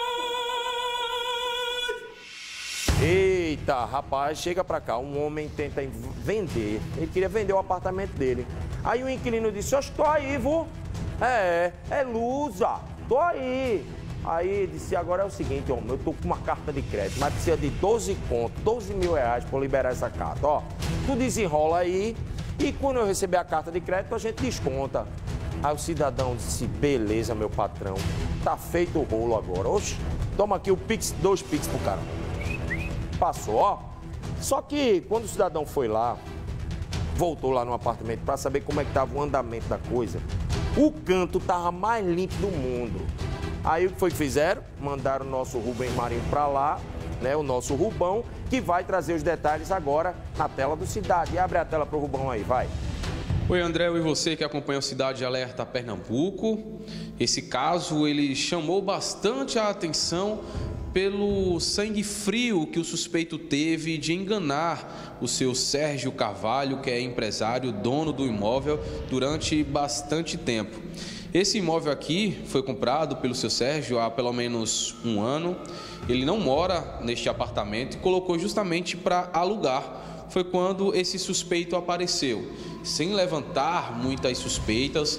Eita, rapaz, chega pra cá, um homem tenta vender, ele queria vender o apartamento dele. Aí o inquilino disse, eu estou aí, vô. É, é lusa, tô aí. Aí disse, agora é o seguinte, homem, eu tô com uma carta de crédito, mas precisa de doze conto, doze mil reais para liberar essa carta, ó. Tu desenrola aí e quando eu receber a carta de crédito, a gente desconta. Aí o cidadão disse, beleza, meu patrão, tá feito o rolo agora. Oxe, toma aqui o Pix, dois Pix pro cara. Passou, ó. Só que quando o cidadão foi lá, voltou lá no apartamento para saber como é que tava o andamento da coisa, o canto tava mais limpo do mundo. Aí o que foi que fizeram? Mandaram o nosso Rubem Marinho para lá, né? O nosso Rubão, que vai trazer os detalhes agora na tela do Cidade. Abre a tela pro Rubão aí, vai. Oi, André, e você que acompanha o Cidade Alerta Pernambuco. Esse caso, ele chamou bastante a atenção pelo sangue frio que o suspeito teve de enganar o seu Sérgio Carvalho, que é empresário, dono do imóvel, durante bastante tempo. Esse imóvel aqui foi comprado pelo seu Sérgio há pelo menos um ano. Ele não mora neste apartamento e colocou justamente para alugar. Foi quando esse suspeito apareceu. Sem levantar muitas suspeitas,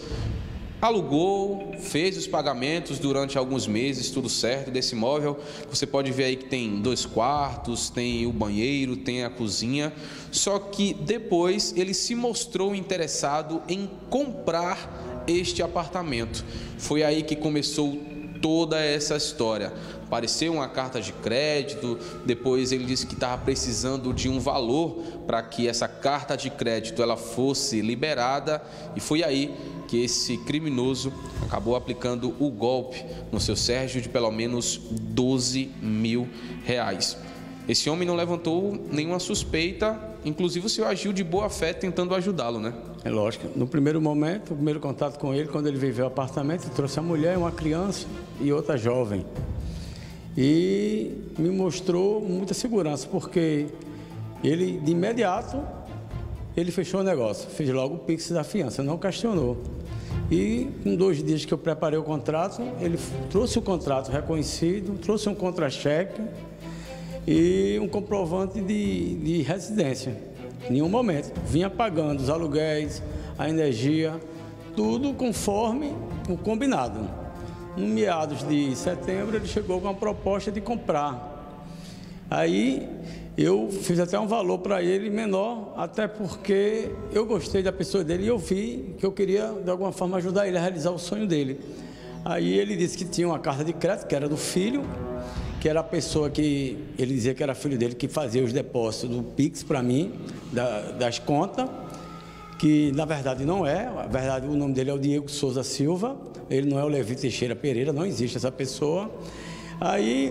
alugou, fez os pagamentos durante alguns meses, tudo certo, desse imóvel. Você pode ver aí que tem dois quartos, tem o banheiro, tem a cozinha. Só que depois ele se mostrou interessado em comprar este apartamento. Foi aí que começou toda essa história. Apareceu uma carta de crédito, depois ele disse que estava precisando de um valor para que essa carta de crédito ela fosse liberada, e foi aí que esse criminoso acabou aplicando o golpe no seu Sérgio de pelo menos doze mil reais. Esse homem não levantou nenhuma suspeita, inclusive o senhor agiu de boa fé tentando ajudá-lo, né? É lógico. No primeiro momento, o primeiro contato com ele, quando ele veio ver o apartamento, ele trouxe a mulher, uma criança e outra jovem. E me mostrou muita segurança, porque ele, de imediato, ele fechou o negócio, fez logo o Pix da fiança, não questionou. E em dois dias que eu preparei o contrato, ele trouxe o contrato reconhecido, trouxe um contra-cheque e um comprovante de, de residência. Em nenhum momento. Vinha pagando os aluguéis, a energia, tudo conforme o combinado. No meados de setembro, ele chegou com a proposta de comprar. Aí eu fiz até um valor para ele menor, até porque eu gostei da pessoa dele e eu vi que eu queria, de alguma forma, ajudar ele a realizar o sonho dele. Aí ele disse que tinha uma carta de crédito, que era do filho, que era a pessoa que ele dizia que era filho dele, que fazia os depósitos do Pix para mim, da, das contas, que na verdade não é, na verdade o nome dele é o Diego Souza Silva, ele não é o Levi Teixeira Pereira, não existe essa pessoa. Aí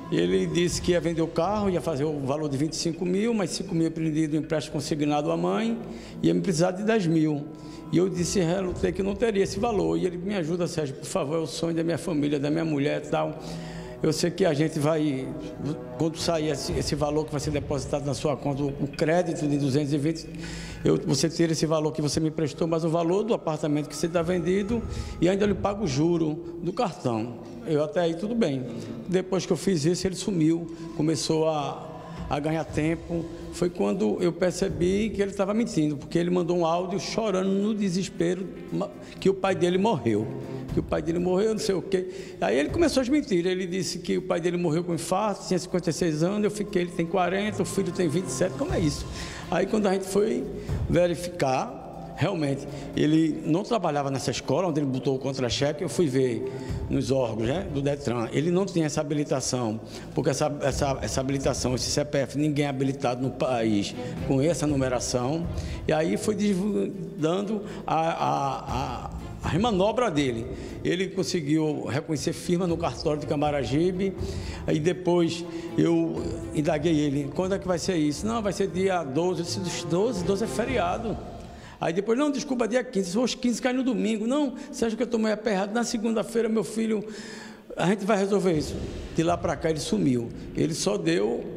Ele disse que ia vender o carro, ia fazer o valor de vinte e cinco mil, mas cinco mil prendido, empréstimo consignado à mãe, ia me precisar de dez mil. E eu disse, relutei que não teria esse valor. E ele, me ajuda, Sérgio, por favor, é o sonho da minha família, da minha mulher e tal. Eu sei que a gente vai, quando sair esse, esse valor que vai ser depositado na sua conta, o crédito de duzentos e vinte, eu, você tira esse valor que você me prestou, mas o valor do apartamento que você está vendido, e ainda lhe pago o juro do cartão. Eu até aí tudo bem. Depois que eu fiz isso, ele sumiu, começou a, a ganhar tempo. Foi quando eu percebi que ele estava mentindo, porque ele mandou um áudio chorando no desespero que o pai dele morreu. Que o pai dele morreu, não sei o quê. Aí ele começou as mentiras. Ele disse que o pai dele morreu com infarto, tinha cinquenta e seis anos, eu fiquei, ele tem quarenta, o filho tem vinte e sete, como é isso? Aí quando a gente foi verificar, realmente, ele não trabalhava nessa escola, onde ele botou o contra-cheque, eu fui ver nos órgãos, né, do Detran, ele não tinha essa habilitação, porque essa, essa, essa habilitação, esse C P F, ninguém é habilitado no país com essa numeração, e aí foi dando a... a, a a manobra dele. Ele conseguiu reconhecer firma no cartório de Camaragibe, aí depois eu indaguei ele, quando é que vai ser isso? Não, vai ser dia doze, eu disse, doze, doze é feriado. Aí depois, não, desculpa, dia quinze, hoje quinze cai no domingo. Não, você acha que eu estou meio aperreado? Na segunda-feira, meu filho, a gente vai resolver isso. De lá para cá ele sumiu. Ele só deu...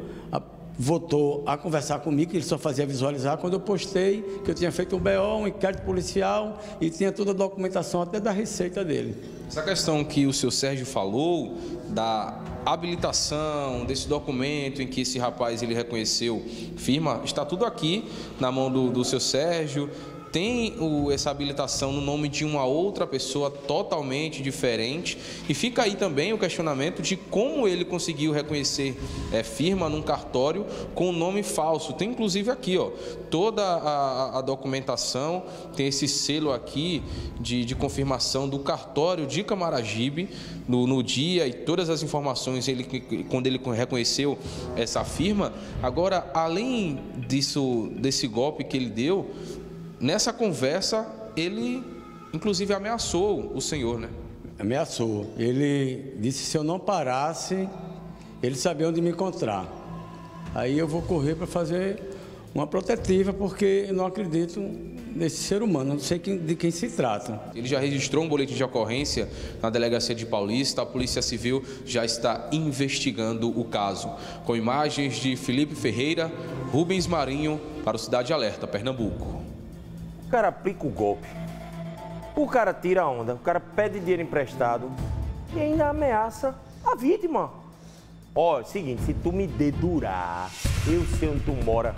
voltou a conversar comigo, que ele só fazia visualizar quando eu postei que eu tinha feito um B O, um inquérito policial e tinha toda a documentação até da receita dele. Essa questão que o seu Sérgio falou da habilitação desse documento em que esse rapaz ele reconheceu firma, está tudo aqui na mão do, do seu Sérgio. Tem o, essa habilitação no nome de uma outra pessoa totalmente diferente. E fica aí também o questionamento de como ele conseguiu reconhecer é, firma num cartório com nome falso. Tem inclusive aqui, ó, toda a, a documentação, tem esse selo aqui de, de confirmação do cartório de Camaragibe no, no dia e todas as informações ele, quando ele reconheceu essa firma. Agora, além disso, desse golpe que ele deu, nessa conversa, ele, inclusive, ameaçou o senhor, né? Ameaçou. Ele disse que se eu não parasse, ele sabia onde me encontrar. Aí eu vou correr para fazer uma protetiva, porque eu não acredito nesse ser humano, não sei quem, de quem se trata. Ele já registrou um boletim de ocorrência na delegacia de Paulista. A Polícia Civil já está investigando o caso. Com imagens de Felipe Ferreira, Rubens Marinho, para o Cidade Alerta, Pernambuco. O cara aplica o golpe, o cara tira a onda, o cara pede dinheiro emprestado e ainda ameaça a vítima. Ó, é o seguinte, se tu me dedurar, eu sei onde tu mora.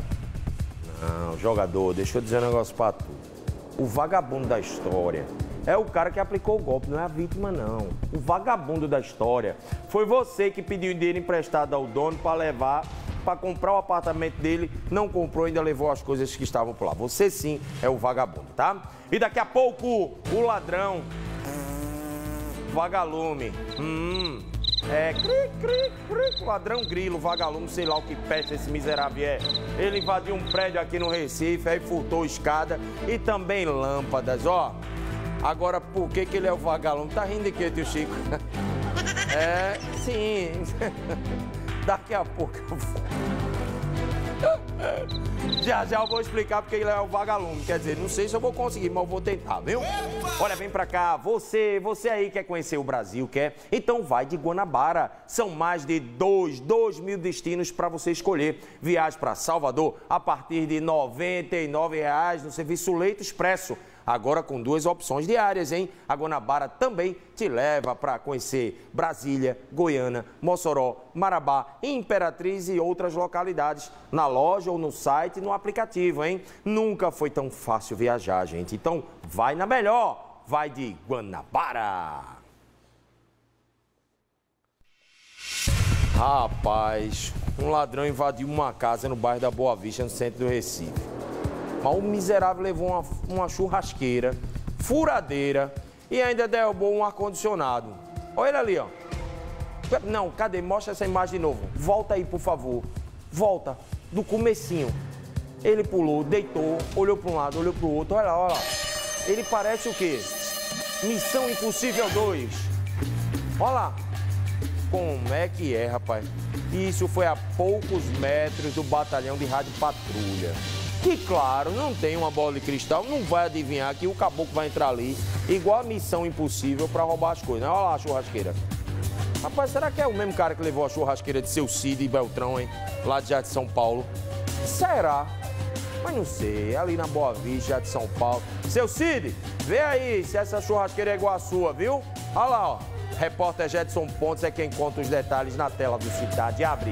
Não, jogador, deixa eu dizer um negócio pra tu. O vagabundo da história é o cara que aplicou o golpe, não é a vítima, não. O vagabundo da história foi você que pediu dinheiro emprestado ao dono para levar... para comprar o apartamento dele, não comprou, ainda levou as coisas que estavam por lá. Você sim é o vagabundo, tá? E daqui a pouco, o ladrão, vagalume, hum, é, cri, cri, cri, ladrão grilo, vagalume, sei lá o que peste esse miserável é. Ele invadiu um prédio aqui no Recife, aí furtou escada e também lâmpadas, ó. Agora, por que que ele é o vagalume? Tá rindo de quê, tio Chico? É, sim. Daqui a pouco eu vou... Já já eu vou explicar porque ele é o vagalume. Quer dizer, não sei se eu vou conseguir, mas eu vou tentar, viu? Olha, vem pra cá. Você, você aí quer conhecer o Brasil, quer? Então vai de Guanabara. São mais de dois, dois mil destinos para você escolher. Viagem para Salvador a partir de noventa e nove reais no serviço Leito Expresso. Agora com duas opções diárias, hein? A Guanabara também te leva para conhecer Brasília, Goiânia, Mossoró, Marabá, Imperatriz e outras localidades. Na loja ou no site, no aplicativo, hein? Nunca foi tão fácil viajar, gente. Então vai na melhor, vai de Guanabara. Rapaz, um ladrão invadiu uma casa no bairro da Boa Vista, no centro do Recife. Mas o miserável levou uma, uma churrasqueira, furadeira e ainda derrubou um ar-condicionado. Olha ele ali, ó. Não, cadê? Mostra essa imagem de novo. Volta aí, por favor. Volta. Do comecinho. Ele pulou, deitou, olhou para um lado, olhou para o outro. Olha lá, olha lá. Ele parece o quê? Missão Impossível dois. Olha lá. Como é que é, rapaz? Isso foi a poucos metros do batalhão de rádio patrulha. Que, claro, não tem uma bola de cristal, não vai adivinhar que o caboclo vai entrar ali, igual a Missão Impossível, para roubar as coisas. Olha lá a churrasqueira. Rapaz, será que é o mesmo cara que levou a churrasqueira de seu Cid e Beltrão, hein? Lá de já de São Paulo? Será? Mas não sei, ali na Boa Vista, já de São Paulo. Seu Cid, vê aí se essa churrasqueira é igual a sua, viu? Olha lá, ó. Repórter Jedson Pontes é quem conta os detalhes na tela do Cidade Abre.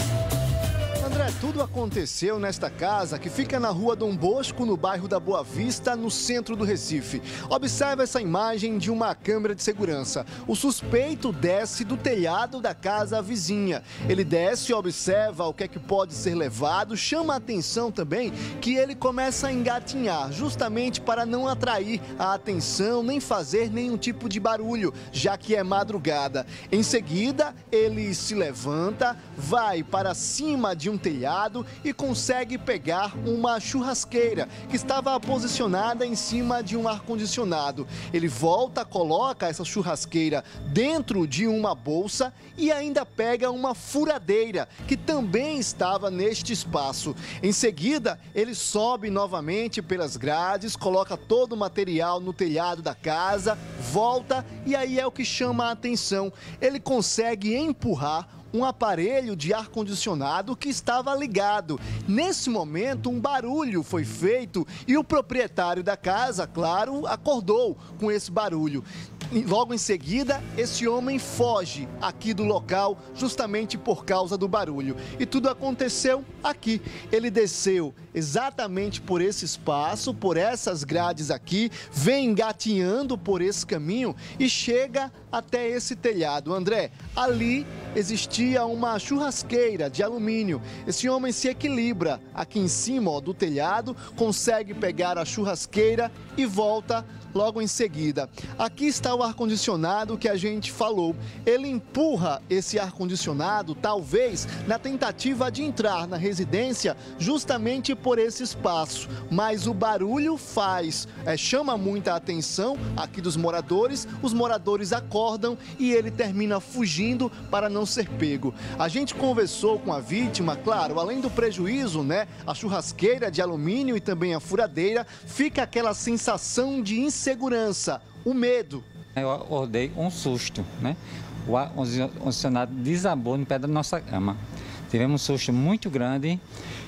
André, tudo aconteceu nesta casa que fica na rua Dom Bosco, no bairro da Boa Vista, no centro do Recife. Observe essa imagem de uma câmera de segurança. O suspeito desce do telhado da casa vizinha. Ele desce, observa o que é que pode ser levado, chama a atenção também que ele começa a engatinhar, justamente para não atrair a atenção nem fazer nenhum tipo de barulho, já que é madrugada. Em seguida, ele se levanta, vai para cima de um telhado e consegue pegar uma churrasqueira que estava posicionada em cima de um ar-condicionado. Ele volta, coloca essa churrasqueira dentro de uma bolsa e ainda pega uma furadeira que também estava neste espaço. Em seguida, ele sobe novamente pelas grades, coloca todo o material no telhado da casa, volta e aí é o que chama a atenção. Ele consegue empurrar um aparelho de ar-condicionado que estava ligado. Nesse momento, um barulho foi feito e o proprietário da casa, claro, acordou com esse barulho. E logo em seguida, esse homem foge aqui do local justamente por causa do barulho. E tudo aconteceu aqui. Ele desceu exatamente por esse espaço, por essas grades aqui, vem engatinhando por esse caminho e chega até esse telhado. André, ali existia uma churrasqueira de alumínio. Esse homem se equilibra aqui em cima, ó, do telhado, consegue pegar a churrasqueira e volta logo em seguida. Aqui está o ar-condicionado que a gente falou. Ele empurra esse ar-condicionado, talvez, na tentativa de entrar na residência justamente por esse espaço. Mas o barulho faz, é, chama muita atenção aqui dos moradores. Os moradores acordam e ele termina fugindo para não ser pego. A gente conversou com a vítima, claro, além do prejuízo, né? A churrasqueira de alumínio e também a furadeira, fica aquela sensação de insegurança. Segurança, o medo. Eu acordei um susto, né? O ar-condicionado desabou no pé da nossa cama. Tivemos um susto muito grande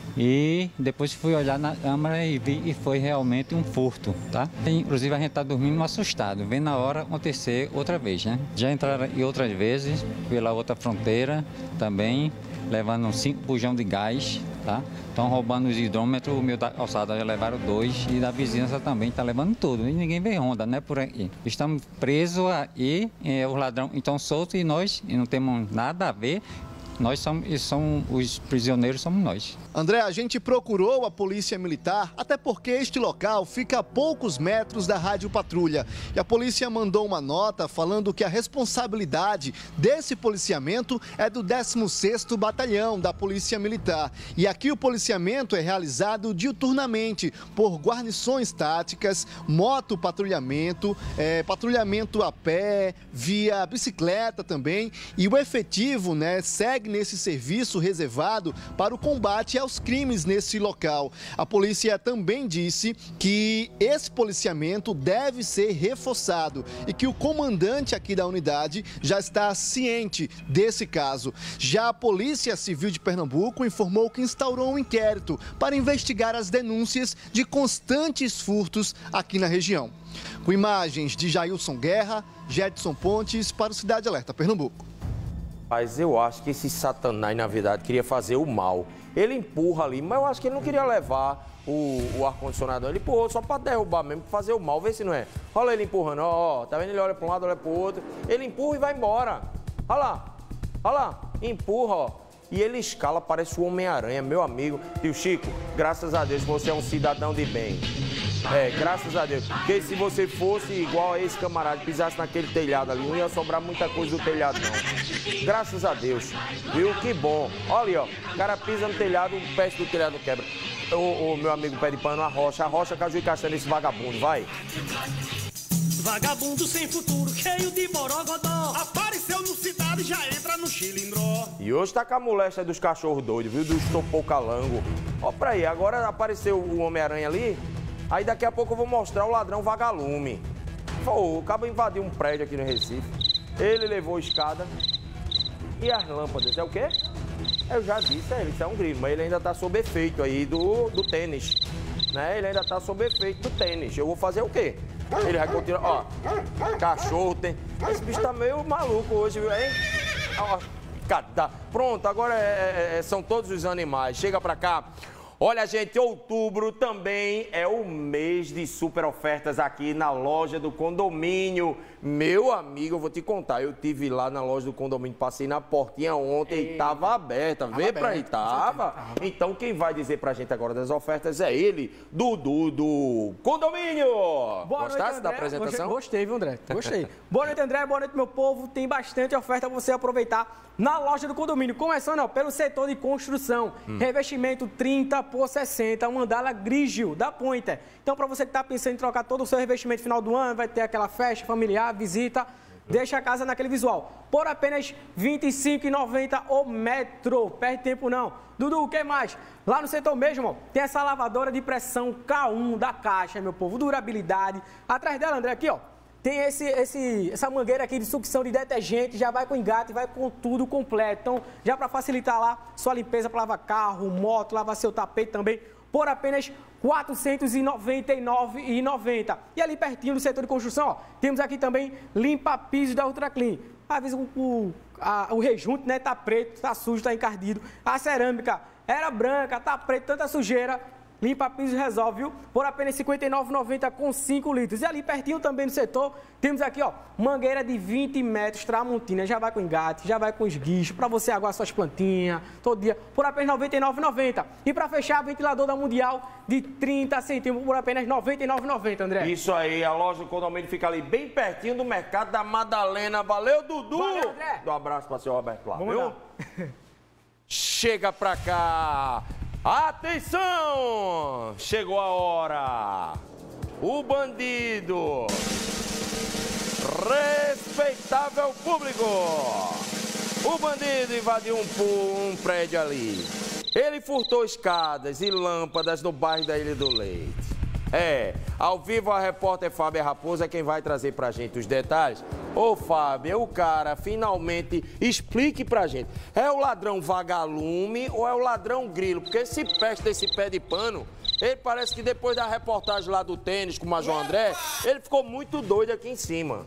e depois fui olhar na câmera e vi que foi realmente um furto, tá? Inclusive a gente tá dormindo assustado, vem na hora acontecer outra vez, né? Já entraram e outras vezes pela outra fronteira também, levando cinco bujão de gás, tá? Estão roubando os hidrômetros, o meu da calçada já levaram dois e da vizinhança também está levando tudo. E ninguém vê ronda, né, por aqui. Estamos presos aí, é, os ladrões estão soltos e nós e não temos nada a ver. Nós somos, e são, os prisioneiros somos nós. André, a gente procurou a Polícia Militar, até porque este local fica a poucos metros da Rádio Patrulha. E a polícia mandou uma nota falando que a responsabilidade desse policiamento é do décimo sexto Batalhão da Polícia Militar. E aqui o policiamento é realizado diuturnamente por guarnições táticas, motopatrulhamento, é, patrulhamento a pé, via bicicleta também. E o efetivo, né, segue nesse serviço reservado para o combate aos crimes nesse local. A polícia também disse que esse policiamento deve ser reforçado e que o comandante aqui da unidade já está ciente desse caso. Já a Polícia Civil de Pernambuco informou que instaurou um inquérito para investigar as denúncias de constantes furtos aqui na região. Com imagens de Jailson Guerra, Jedson Pontes para o Cidade Alerta Pernambuco. Mas eu acho que esse satanás, na verdade, queria fazer o mal. Ele empurra ali, mas eu acho que ele não queria levar o, o ar-condicionado. Ele empurrou só para derrubar mesmo, para fazer o mal. Vê se não é. Olha ele empurrando, ó, ó, tá vendo? Ele olha para um lado, olha para o outro. Ele empurra e vai embora. Olha lá, olha lá, empurra, ó. E ele escala, parece o Homem-Aranha, meu amigo. Tio Chico, graças a Deus, você é um cidadão de bem. É, graças a Deus. Porque se você fosse igual a esse camarada, pisasse naquele telhado ali, não ia sobrar muita coisa do telhado, não. Graças a Deus. Viu? Que bom. Olha ali, ó. O cara pisa no telhado, o pé do telhado quebra. O, o meu amigo pé de pano, a rocha. A rocha, caju e castanha nesse vagabundo, vai. Vagabundo sem futuro, cheio de borogodó. Apareceu no cidade, já entra no chilindró. E hoje tá com a moléstia dos cachorros doidos, viu? Do estopou calango. Ó pra aí, agora apareceu o Homem-Aranha ali. Aí daqui a pouco eu vou mostrar o ladrão vagalume. Pô, o cabo invadiu um prédio aqui no Recife. Ele levou a escada. E as lâmpadas, é o quê? Eu já disse, é, isso é um grilo, mas ele ainda tá sob efeito aí do, do tênis. Né? Ele ainda tá sob efeito do tênis. Eu vou fazer o quê? Ele vai continuar, ó, cachorro tem... Esse bicho tá meio maluco hoje, viu, hein? Ó, cada... Pronto, agora é, é, são todos os animais. Chega pra cá. Olha, gente, outubro também é o mês de super ofertas aqui na loja do condomínio. Meu amigo, eu vou te contar, eu tive lá na loja do condomínio, passei na portinha ontem e, e tava aberta. Vê pra aí, tava. Então quem vai dizer pra gente agora das ofertas é ele, Dudu do Condomínio. Boa Gostasse noite, da apresentação? Gostei, viu, André? Gostei. Boa noite, André. Boa noite, meu povo. Tem bastante oferta pra você aproveitar na loja do condomínio. Começando, ó, pelo setor de construção. Hum. Revestimento trinta por sessenta, um mandala Grigio da Pointer. Então, para você que está pensando em trocar todo o seu revestimento final do ano, vai ter aquela festa familiar, visita, deixa a casa naquele visual. Por apenas vinte e cinco reais e noventa centavos o metro. Perde tempo não. Dudu, o que mais? Lá no setor mesmo, ó, tem essa lavadora de pressão K um da Caixa, meu povo. Durabilidade. Atrás dela, André, aqui, ó. Tem esse, esse, essa mangueira aqui de sucção de detergente, já vai com engate, vai com tudo completo. Então, já para facilitar lá sua limpeza para lavar carro, moto, lavar seu tapete também, por apenas quatrocentos e noventa e nove reais e noventa centavos. E ali pertinho do setor de construção, ó, temos aqui também limpa pisos da Ultraclean. Às vezes o, o, a, o rejunte, né, tá preto, tá sujo, tá encardido. A cerâmica era branca, tá preto, tanta sujeira. Limpa piso resolve, viu? Por apenas cinquenta e nove reais e noventa centavos com cinco litros. E ali pertinho também no setor, temos aqui, ó, mangueira de vinte metros Tramontina. Já vai com engate, já vai com esguicho, para você aguar suas plantinhas todo dia, por apenas noventa e nove reais e noventa centavos. E para fechar, ventilador da Mundial de trinta centímetros por apenas noventa e nove reais e noventa centavos, André. Isso aí, a loja do condomínio fica ali bem pertinho do Mercado da Madalena. Valeu, Dudu! Valeu, André! Dá um abraço para o seu Roberto lá, Vamos viu? lá. Chega pra cá! Atenção! Chegou a hora! O bandido! Respeitável público! O bandido invadiu um, um prédio ali. Ele furtou escadas e lâmpadas no bairro da Ilha do Leite. É, ao vivo a repórter Fábia Raposo é quem vai trazer pra gente os detalhes. Ô Fábia, o cara finalmente explique pra gente. É o ladrão vagalume ou é o ladrão grilo? Porque esse peste desse pé de pano, ele parece que depois da reportagem lá do tênis com o Major André, ele ficou muito doido aqui em cima.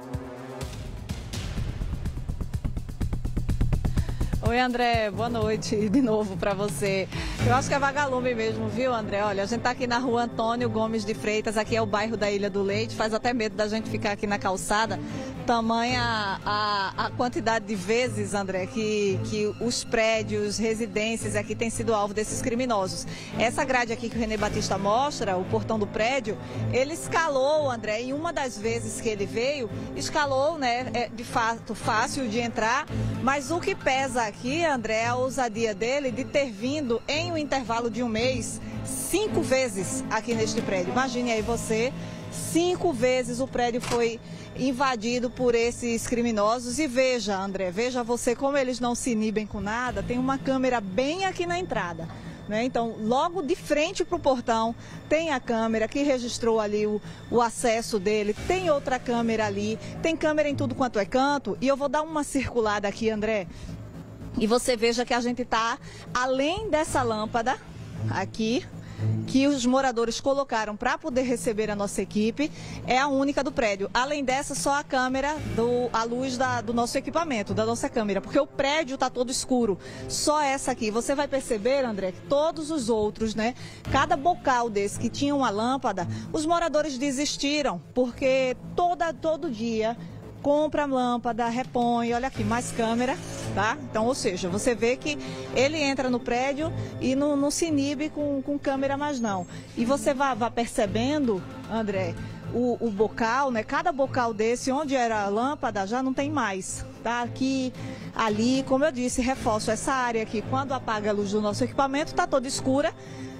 Oi, André, boa noite de novo para você. Eu acho que é vagalume mesmo, viu, André? Olha, a gente tá aqui na rua Antônio Gomes de Freitas, aqui é o bairro da Ilha do Leite, faz até medo da gente ficar aqui na calçada, tamanha a, a quantidade de vezes, André, que, que os prédios, residências aqui têm sido alvo desses criminosos. Essa grade aqui que o Renê Batista mostra, o portão do prédio, ele escalou, André, em uma das vezes que ele veio, escalou, né, é de fato fácil de entrar, mas o que pesa aqui, André, é a ousadia dele de ter vindo em um intervalo de um mês cinco vezes aqui neste prédio. Imagine aí você, cinco vezes o prédio foi invadido por esses criminosos. E veja, André, veja você como eles não se inibem com nada. Tem uma câmera bem aqui na entrada, né? Então, logo de frente para o portão, tem a câmera que registrou ali o, o acesso dele. Tem outra câmera ali, tem câmera em tudo quanto é canto. E eu vou dar uma circulada aqui, André. E você veja que a gente está além dessa lâmpada aqui, que os moradores colocaram para poder receber a nossa equipe, é a única do prédio. Além dessa, só a câmera, do, a luz da, do nosso equipamento, da nossa câmera, porque o prédio está todo escuro. Só essa aqui. Você vai perceber, André, que todos os outros, né? Cada bocal desse que tinha uma lâmpada, os moradores desistiram, porque toda, todo dia compra lâmpada, repõe, olha aqui, mais câmera, tá? Então, ou seja, você vê que ele entra no prédio e não, não se inibe com, com câmera mais não. E você vai, vai percebendo, André, o, o bocal, né? Cada bocal desse, onde era a lâmpada, já não tem mais, tá? Aqui, ali, como eu disse, reforço essa área aqui, quando apaga a luz do nosso equipamento, tá toda escura.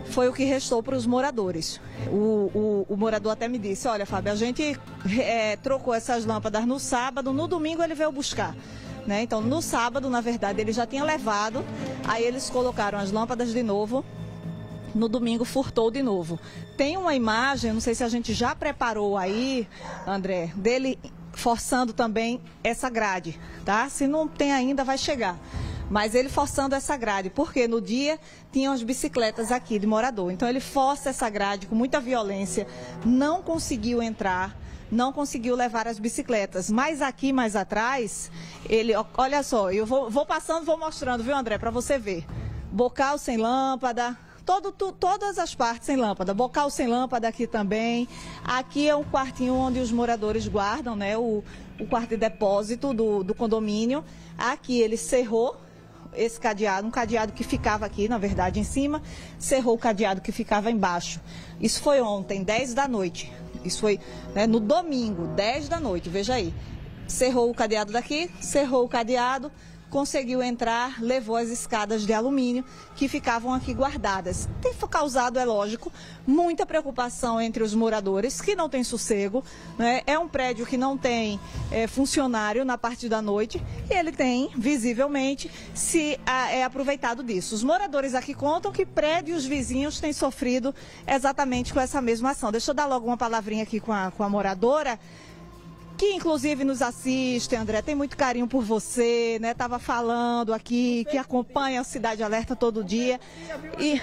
foi o que restou para os moradores. O, o, o morador até me disse, olha, Fábio, a gente é, trocou essas lâmpadas no sábado, no domingo ele veio buscar. Né? Então, no sábado, na verdade, ele já tinha levado, aí eles colocaram as lâmpadas de novo, no domingo furtou de novo. Tem uma imagem, não sei se a gente já preparou aí, André, dele forçando também essa grade, tá? Se não tem ainda, vai chegar. Mas ele forçando essa grade, porque no dia tinham as bicicletas aqui de morador. Então ele força essa grade com muita violência, não conseguiu entrar, não conseguiu levar as bicicletas. Mas aqui mais atrás, ele, olha só, eu vou, vou passando, vou mostrando, viu, André, para você ver. Bocal sem lâmpada. Todo, tu, todas as partes sem lâmpada, bocal sem lâmpada aqui também. Aqui é um quartinho onde os moradores guardam, né, o, o quarto de depósito do, do condomínio. Aqui ele cerrou esse cadeado, um cadeado que ficava aqui, na verdade, em cima, cerrou o cadeado que ficava embaixo. Isso foi ontem, dez da noite. Isso foi, né, no domingo, dez da noite, veja aí. Cerrou o cadeado daqui, cerrou o cadeado, conseguiu entrar, levou as escadas de alumínio que ficavam aqui guardadas. Tem causado, é lógico, muita preocupação entre os moradores, que não tem sossego, né? É um prédio que não tem é, funcionário na parte da noite e ele tem, visivelmente, se a, é aproveitado disso. Os moradores aqui contam que prédios vizinhos têm sofrido exatamente com essa mesma ação. Deixa eu dar logo uma palavrinha aqui com a, com a moradora, que inclusive nos assiste, André, tem muito carinho por você, né? Tava falando aqui, que acompanha a Cidade Alerta todo dia. E...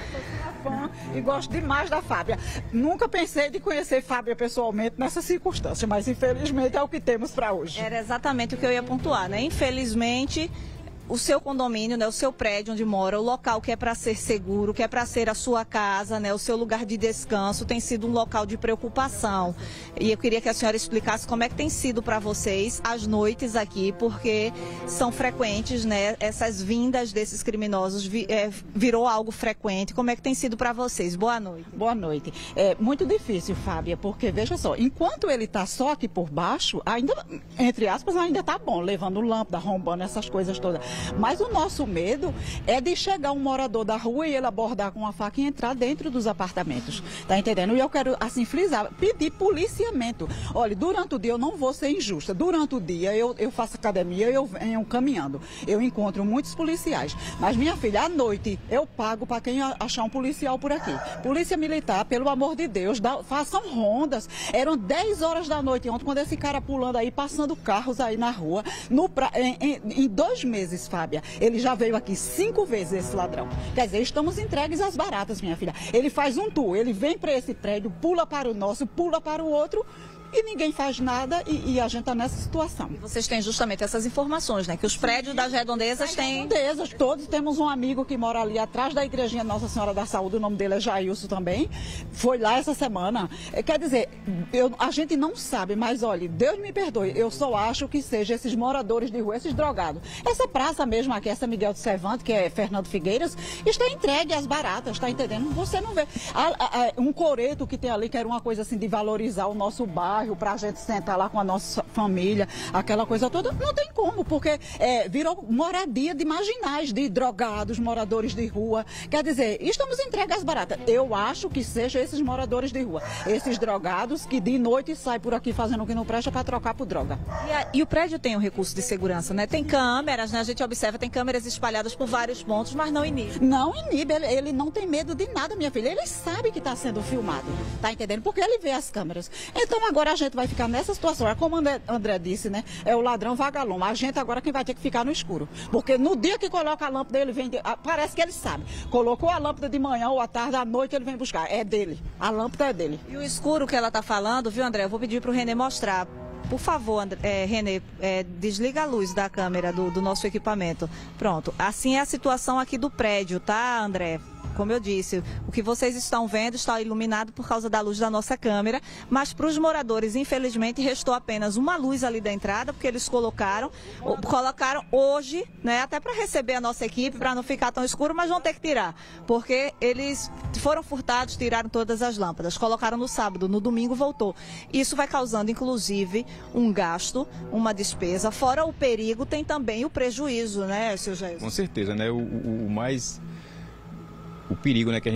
e gosto demais da Fábia. Nunca pensei de conhecer Fábia pessoalmente nessa circunstância, mas infelizmente é o que temos para hoje. Era exatamente o que eu ia pontuar, né? Infelizmente, o seu condomínio, né, o seu prédio onde mora, o local que é para ser seguro, que é para ser a sua casa, né, o seu lugar de descanso, tem sido um local de preocupação. E eu queria que a senhora explicasse como é que tem sido para vocês as noites aqui, porque são frequentes, né, essas vindas desses criminosos, vi, é, virou algo frequente. Como é que tem sido para vocês? Boa noite. Boa noite. É muito difícil, Fábia, porque veja só, enquanto ele está só aqui por baixo, ainda, entre aspas, ainda está bom, levando lâmpada, arrombando essas coisas todas. Mas o nosso medo é de chegar um morador da rua e ele abordar com uma faca e entrar dentro dos apartamentos. Tá entendendo? E eu quero, assim, frisar, pedir policiamento. Olha, durante o dia eu não vou ser injusta. Durante o dia eu, eu faço academia e eu venho caminhando. Eu encontro muitos policiais. Mas, minha filha, à noite eu pago para quem achar um policial por aqui. Polícia Militar, pelo amor de Deus, dá, façam rondas. Eram dez horas da noite ontem, quando esse cara pulando aí, passando carros aí na rua, no pra... em, em, em dois meses, Fábia, ele já veio aqui cinco vezes, esse ladrão. Quer dizer, estamos entregues às baratas, minha filha. Ele faz um tour, ele vem para esse prédio, pula para o nosso, pula para o outro, e ninguém faz nada e, e a gente está nessa situação. E vocês têm justamente essas informações, né? Que os prédios das redondezas têm... Redondezas, todos temos um amigo que mora ali atrás da igrejinha Nossa Senhora da Saúde, o nome dele é Jailson também, foi lá essa semana. Quer dizer, eu, a gente não sabe, mas olha, Deus me perdoe, eu só acho que seja esses moradores de rua, esses drogados. Essa praça mesmo aqui, essa Miguel de Cervantes, que é Fernando Figueiras, está entregue às baratas, tá entendendo? Você não vê. A, a, a, um coreto que tem ali, que era uma coisa assim de valorizar o nosso bairro, para a gente sentar lá com a nossa família, aquela coisa toda, não tem como, porque é, virou moradia de marginais, de drogados, moradores de rua. Quer dizer, estamos entregues às baratas. Eu acho que seja esses moradores de rua, esses drogados que de noite saem por aqui fazendo o que não presta para trocar por droga. E, a, e o prédio tem um recurso de segurança, né? Tem câmeras, né? A gente observa, tem câmeras espalhadas por vários pontos, mas não inibe. Não inibe, ele, ele não tem medo de nada, minha filha. Ele sabe que está sendo filmado, tá entendendo? Porque ele vê as câmeras. Então agora a gente vai ficar nessa situação. É como o André, André disse, né? É o ladrão vagalume. A gente agora quem vai ter que ficar no escuro. Porque no dia que coloca a lâmpada, ele vem... De... Parece que ele sabe. Colocou a lâmpada de manhã ou à tarde, à noite ele vem buscar. É dele. A lâmpada é dele. E o escuro que ela está falando, viu, André? Eu vou pedir para o Renê mostrar. Por favor, André, é, Renê, é, desliga a luz da câmera do, do nosso equipamento. Pronto. Assim é a situação aqui do prédio, tá, André? Como eu disse, o que vocês estão vendo está iluminado por causa da luz da nossa câmera, mas para os moradores, infelizmente, restou apenas uma luz ali da entrada, porque eles colocaram, colocaram hoje, né, até para receber a nossa equipe, para não ficar tão escuro, mas vão ter que tirar, porque eles foram furtados, tiraram todas as lâmpadas, colocaram no sábado, no domingo voltou. Isso vai causando, inclusive, um gasto, uma despesa, fora o perigo, tem também o prejuízo, né, seu Jair? Com certeza, né, o, o, o mais... O perigo, né, que a gente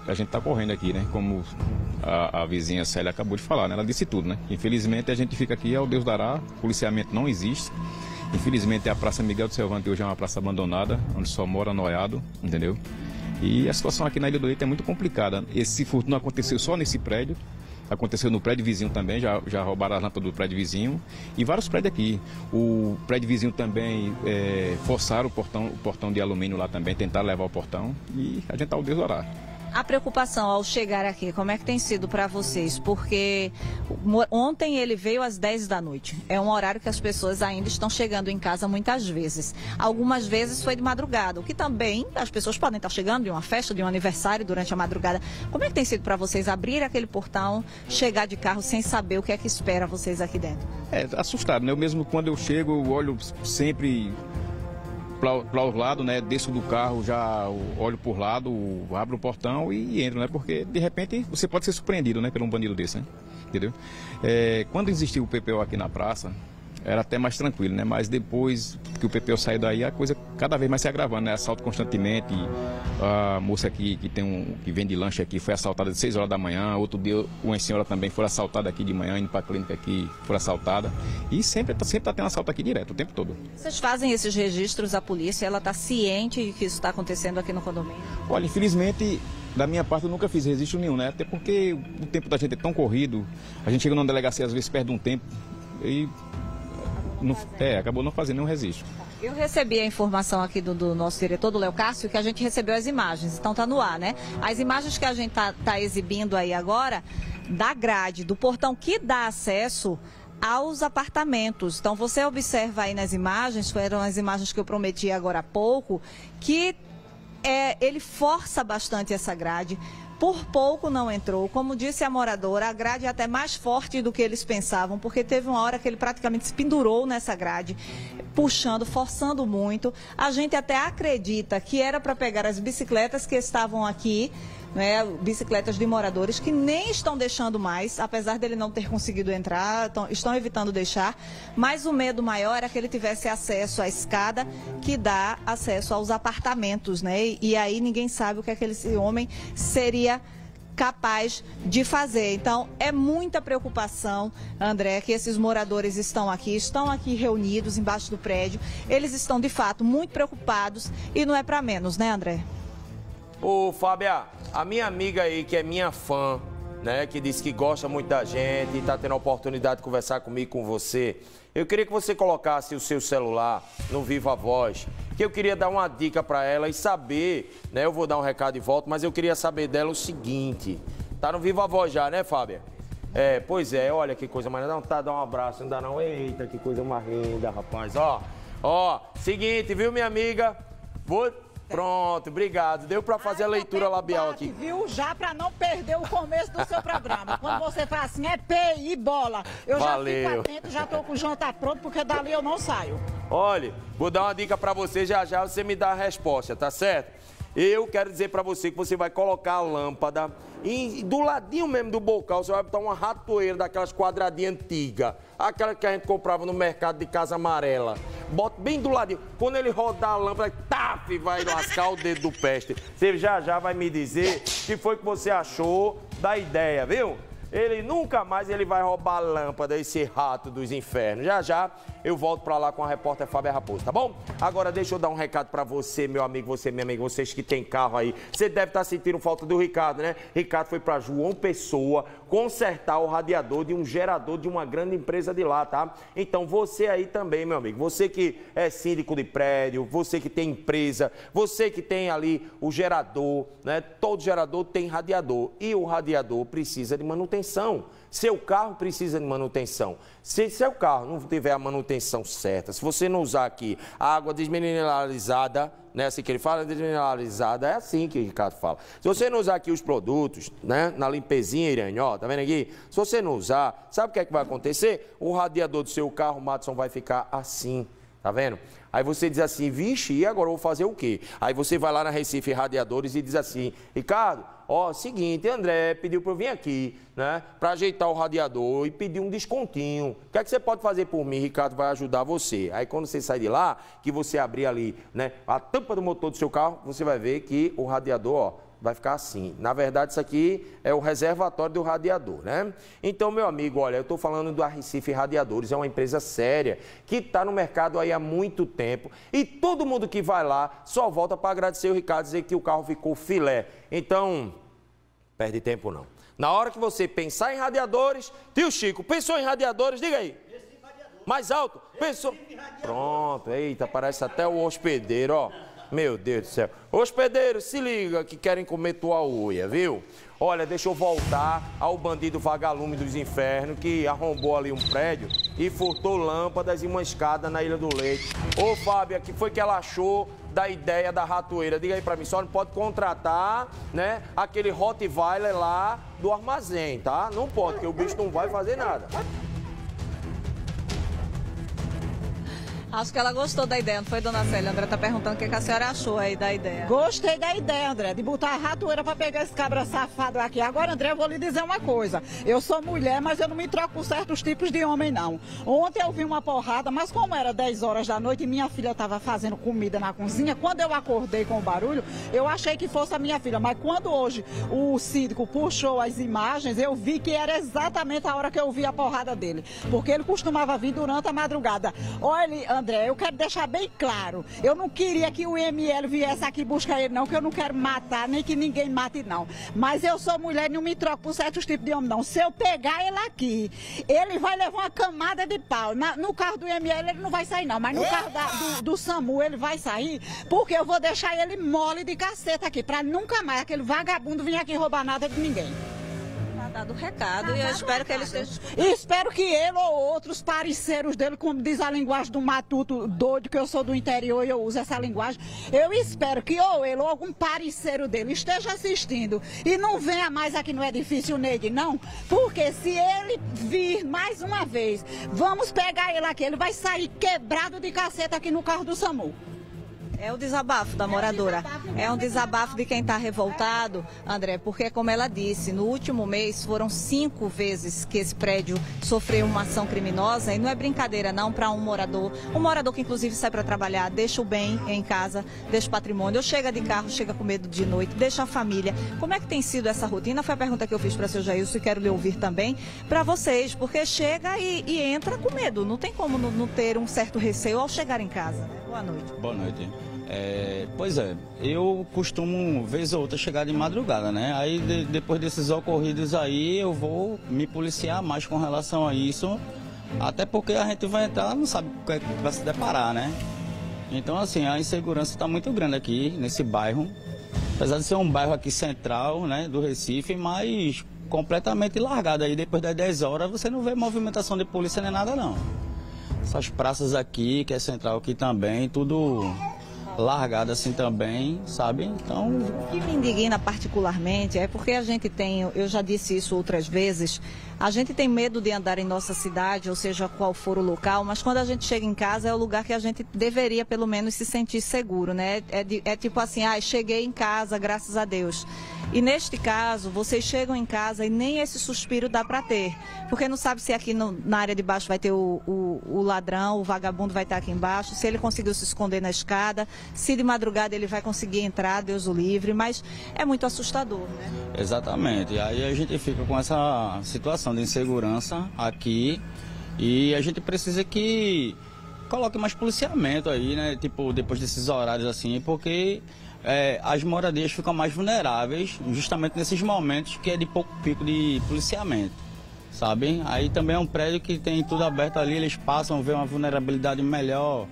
a gente está correndo aqui, né? Como a, a vizinha Célia acabou de falar, né? Ela disse tudo, né? Infelizmente a gente fica aqui, ao Deus dará, policiamento não existe. Infelizmente a Praça Miguel do Cervantes hoje é uma praça abandonada, onde só mora noiado, entendeu? E a situação aqui na Ilha do Leite é muito complicada. Esse furto não aconteceu só nesse prédio, aconteceu no prédio vizinho também, já, já roubaram a lâmpada do prédio vizinho e vários prédios aqui. O prédio vizinho também é, forçaram o portão, o portão de alumínio lá também, tentaram levar o portão e a gente está ao Deus orar. A preocupação ao chegar aqui, como é que tem sido para vocês? Porque ontem ele veio às dez da noite. É um horário que as pessoas ainda estão chegando em casa muitas vezes. Algumas vezes foi de madrugada, o que também as pessoas podem estar chegando de uma festa, de um aniversário durante a madrugada. Como é que tem sido para vocês abrir aquele portão, chegar de carro sem saber o que é que espera vocês aqui dentro? É, assustado, né? Eu mesmo quando eu chego, eu olho sempre para o lado, né? Desço do carro, já olho por lado, abro o portão e entro, né? Porque de repente você pode ser surpreendido, né? Por um bandido desse, né? Entendeu? É, quando existiu o P P O aqui na praça, era até mais tranquilo, né? Mas depois que o P P O saiu daí, a coisa cada vez mais se agravando, né? Assalto constantemente. A moça aqui que tem um que vende lanche aqui foi assaltada de seis horas da manhã. Outro dia uma senhora também foi assaltada aqui de manhã, indo para a clínica aqui, foi assaltada. E sempre está sempre tá tendo assalto aqui direto, o tempo todo. Vocês fazem esses registros, a polícia, ela está ciente de que isso está acontecendo aqui no condomínio? Olha, infelizmente, da minha parte eu nunca fiz registro nenhum, né? Até porque o tempo da gente é tão corrido, a gente chega numa delegacia às vezes perde um tempo e não, é, acabou não fazendo nenhum registro. Eu recebi a informação aqui do, do nosso diretor, do Léo Cássio, que a gente recebeu as imagens, então tá no ar, né? As imagens que a gente tá, tá exibindo aí agora, da grade, do portão que dá acesso aos apartamentos. Então você observa aí nas imagens, foram as imagens que eu prometi agora há pouco, que é, ele força bastante essa grade. Por pouco não entrou. Como disse a moradora, a grade é até mais forte do que eles pensavam, porque teve uma hora que ele praticamente se pendurou nessa grade, puxando, forçando muito. A gente até acredita que era para pegar as bicicletas que estavam aqui, né, bicicletas de moradores que nem estão deixando mais, apesar dele não ter conseguido entrar, estão, estão evitando deixar, mas o medo maior era que ele tivesse acesso à escada que dá acesso aos apartamentos, né? E, e aí ninguém sabe o que aquele homem seria capaz de fazer. Então, é muita preocupação, André, que esses moradores estão aqui, estão aqui reunidos embaixo do prédio. Eles estão, de fato, muito preocupados e não é para menos, né, André? Ô, Fábia, a minha amiga aí, que é minha fã, né, que disse que gosta muito da gente e tá tendo a oportunidade de conversar comigo, com você, eu queria que você colocasse o seu celular no Viva Voz, que eu queria dar uma dica para ela e saber, né, eu vou dar um recado de volta, mas eu queria saber dela o seguinte, tá no Viva Voz já, né, Fábia? É, pois é, olha que coisa mais, não tá, dá um abraço, não dá não, eita, que coisa mais linda, rapaz, ó, ó, seguinte, viu, minha amiga, vou... Pronto, obrigado. Deu para fazer Ai, a leitura labial aqui. Viu? Já para não perder o começo do seu programa. Quando você fala assim, é P I, bola. Eu Valeu. já fico atento, já tô com o jantar pronto, porque dali eu não saio. Olha, vou dar uma dica para você, já já você me dá a resposta, tá certo? Eu quero dizer para você que você vai colocar a lâmpada e do ladinho mesmo do bocal você vai botar uma ratoeira daquelas quadradinhas antigas, aquela que a gente comprava no mercado de Casa Amarela. Bota bem do ladinho. Quando ele rodar a lâmpada, taf, vai lascar o dedo do peste. Você já já vai me dizer o que foi que você achou da ideia, viu? Ele nunca mais ele vai roubar a lâmpada, esse rato dos infernos. Já já eu volto pra lá com a repórter Fábia Raposo, tá bom? Agora deixa eu dar um recado pra você, meu amigo, você, minha amiga, vocês que tem carro aí. Você deve estar sentindo falta do Ricardo, né? Ricardo foi pra João Pessoa consertar o radiador de um gerador de uma grande empresa de lá, tá? Então você aí também, meu amigo, você que é síndico de prédio, você que tem empresa, você que tem ali o gerador, né? Todo gerador tem radiador e o radiador precisa de manutenção. Seu carro precisa de manutenção. Se seu carro não tiver a manutenção certa, se você não usar aqui a água desmineralizada, né, assim que ele fala, desmineralizada, é assim que o Ricardo fala. Se você não usar aqui os produtos, né, na limpezinha, Irene, ó, tá vendo aqui? Se você não usar, sabe o que é que vai acontecer? O radiador do seu carro, Madison, vai ficar assim, tá vendo? Aí você diz assim, vixe, e agora eu vou fazer o quê? Aí você vai lá na Recife Radiadores e diz assim, Ricardo, ó, seguinte, André pediu para eu vir aqui, né, para ajeitar o radiador e pedir um descontinho. O que é que você pode fazer por mim? Ricardo vai ajudar você. Aí quando você sair de lá, que você abrir ali, né, a tampa do motor do seu carro, você vai ver que o radiador, ó, vai ficar assim. Na verdade, isso aqui é o reservatório do radiador, né? Então, meu amigo, olha, eu estou falando da Recife Radiadores, é uma empresa séria que está no mercado aí há muito tempo e todo mundo que vai lá só volta para agradecer o Ricardo, dizer que o carro ficou filé. Então, perde tempo não. Na hora que você pensar em radiadores, tio Chico, pensou em radiadores? Diga aí. Mais alto? Pensou? Pronto, eita, parece até o hospedeiro, ó. Meu Deus do céu. Hospedeiro, se liga que querem comer tua uia, viu? Olha, deixa eu voltar ao bandido vagalume dos infernos que arrombou ali um prédio e furtou lâmpadas e uma escada na Ilha do Leite. Ô, Fábio, o que foi que ela achou da ideia da ratoeira? Diga aí pra mim, só não pode contratar, né, aquele Rottweiler lá do armazém, tá? Não pode, porque o bicho não vai fazer nada. Acho que ela gostou da ideia, não foi, dona Célia? A André tá perguntando o que, que a senhora achou aí da ideia. Gostei da ideia, André, de botar a ratoeira pra pegar esse cabra safado aqui. Agora, André, eu vou lhe dizer uma coisa. Eu sou mulher, mas eu não me troco com certos tipos de homem, não. Ontem eu vi uma porrada, mas como era dez horas da noite e minha filha estava fazendo comida na cozinha, quando eu acordei com o barulho, eu achei que fosse a minha filha. Mas quando hoje o síndico puxou as imagens, eu vi que era exatamente a hora que eu vi a porrada dele. Porque ele costumava vir durante a madrugada. Olha, André, eu quero deixar bem claro, eu não queria que o M L viesse aqui buscar ele não, que eu não quero matar, nem que ninguém mate não, mas eu sou mulher e não me troco por certos tipos de homem não. Se eu pegar ele aqui, ele vai levar uma camada de pau. Na, no carro do M L ele não vai sair não, mas no carro da, do, do SAMU ele vai sair, porque eu vou deixar ele mole de caceta aqui, pra nunca mais aquele vagabundo vir aqui roubar nada de ninguém. Dado o recado, tá, e eu espero que ele esteja... E espero que ele ou outros parceiros dele, como diz a linguagem do matuto doido, que eu sou do interior e eu uso essa linguagem, eu espero que ou ele ou algum parceiro dele esteja assistindo e não venha mais aqui no edifício Neide, não, porque se ele vir mais uma vez, vamos pegar ele aqui, ele vai sair quebrado de caceta aqui no carro do SAMU. É o desabafo da moradora, é um desabafo de quem está revoltado, André, porque como ela disse, no último mês foram cinco vezes que esse prédio sofreu uma ação criminosa e não é brincadeira não para um morador, um morador que inclusive sai para trabalhar, deixa o bem em casa, deixa o patrimônio, ou chega de carro, chega com medo de noite, deixa a família. Como é que tem sido essa rotina? Foi a pergunta que eu fiz para o seu Jailson e quero lhe ouvir também para vocês, porque chega e, e entra com medo, não tem como não, não ter um certo receio ao chegar em casa. Boa noite. Boa noite. É, pois é, eu costumo, vez ou outra, chegar de madrugada, né? Aí, de, depois desses ocorridos aí, eu vou me policiar mais com relação a isso, até porque a gente vai entrar, não sabe o que vai se deparar, né? Então, assim, a insegurança está muito grande aqui, nesse bairro, apesar de ser um bairro aqui central, né, do Recife, mas completamente largado aí, depois das dez horas, você não vê movimentação de polícia nem nada, não. Essas praças aqui, que é central aqui também, tudo... largada assim também, sabe? Então... O que me indigna particularmente é porque a gente tem, eu já disse isso outras vezes, a gente tem medo de andar em nossa cidade, ou seja, qual for o local, mas quando a gente chega em casa é o lugar que a gente deveria pelo menos se sentir seguro, né? É, de, é tipo assim, ah, cheguei em casa, graças a Deus. E neste caso, vocês chegam em casa e nem esse suspiro dá para ter. Porque não sabe se aqui no, na área de baixo vai ter o, o, o ladrão, o vagabundo vai estar aqui embaixo, se ele conseguiu se esconder na escada, se de madrugada ele vai conseguir entrar, Deus o livre, mas é muito assustador, né? Exatamente. Aí a gente fica com essa situação de insegurança aqui e a gente precisa que coloque mais policiamento aí, né? Tipo, depois desses horários assim, porque... É, as moradias ficam mais vulneráveis justamente nesses momentos que é de pouco pico de policiamento, sabe? Aí também é um prédio que tem tudo aberto ali, eles passam, vê uma vulnerabilidade melhor,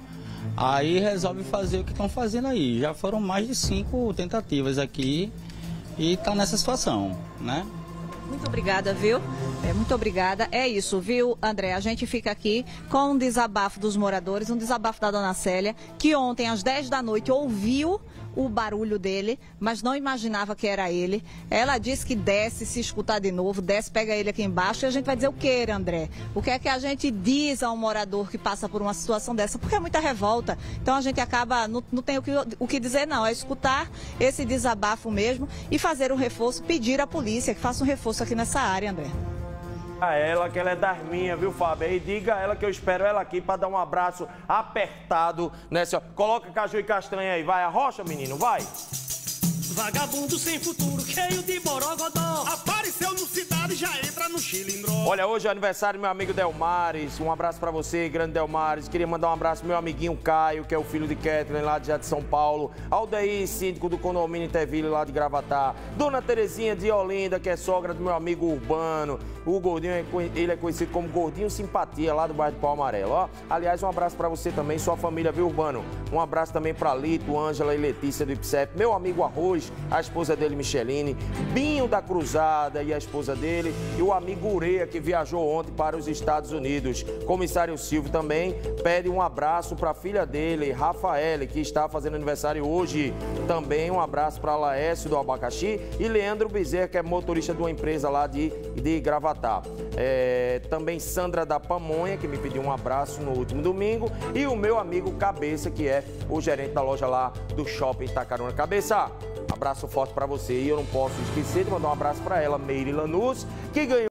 aí resolve fazer o que estão fazendo aí. Já foram mais de cinco tentativas aqui e está nessa situação, né? Muito obrigada, viu? É, muito obrigada. É isso, viu, André? A gente fica aqui com um desabafo dos moradores, um desabafo da dona Célia, que ontem às dez da noite ouviu o barulho dele, mas não imaginava que era ele. Ela disse que desce, se escutar de novo, desce, pega ele aqui embaixo e a gente vai dizer o que, André? O que é que a gente diz a um morador que passa por uma situação dessa? Porque é muita revolta. Então a gente acaba, não, não tem o que, o que dizer não, é escutar esse desabafo mesmo e fazer um reforço, pedir à polícia que faça um reforço aqui nessa área, André. A ela, que ela é das minhas, viu, Fábio? E diga a ela que eu espero ela aqui para dar um abraço apertado, né, senhora? Coloca caju e castanha aí, vai, arrocha, menino, vai. Vagabundo sem futuro, cheio de borogodó. Apareceu no cidade, já entra no chilindró. Olha, hoje é aniversário do meu amigo Delmares. Um abraço pra você, grande Delmares. Queria mandar um abraço pro meu amiguinho Caio, que é o filho de Kathleen, lá de, já de São Paulo. Aldeir, síndico do condomínio Interville, lá de Gravatá. Dona Terezinha de Olinda, que é sogra do meu amigo Urbano. O Gordinho, ele é conhecido como Gordinho Simpatia, lá do bairro do Pau Amarelo. Ó, aliás, um abraço pra você também, sua família, viu, Urbano? Um abraço também pra Lito, Ângela e Letícia do I P S E P. Meu amigo Arroz, a esposa dele, Micheline. Binho da Cruzada e a esposa dele. E o amigo Ureia, que viajou ontem para os Estados Unidos. Comissário Silvio também pede um abraço para a filha dele, Rafaele, que está fazendo aniversário hoje. Também um abraço para Laércio do Abacaxi e Leandro Bezerra, que é motorista de uma empresa lá de, de Gravatá. É, também Sandra da Pamonha, que me pediu um abraço no último domingo. E o meu amigo Cabeça, que é o gerente da loja lá do Shopping Itacaruna. Cabeça, abraço forte para você. E eu não posso esquecer de mandar um abraço para ela, Meire Lanús, que ganhou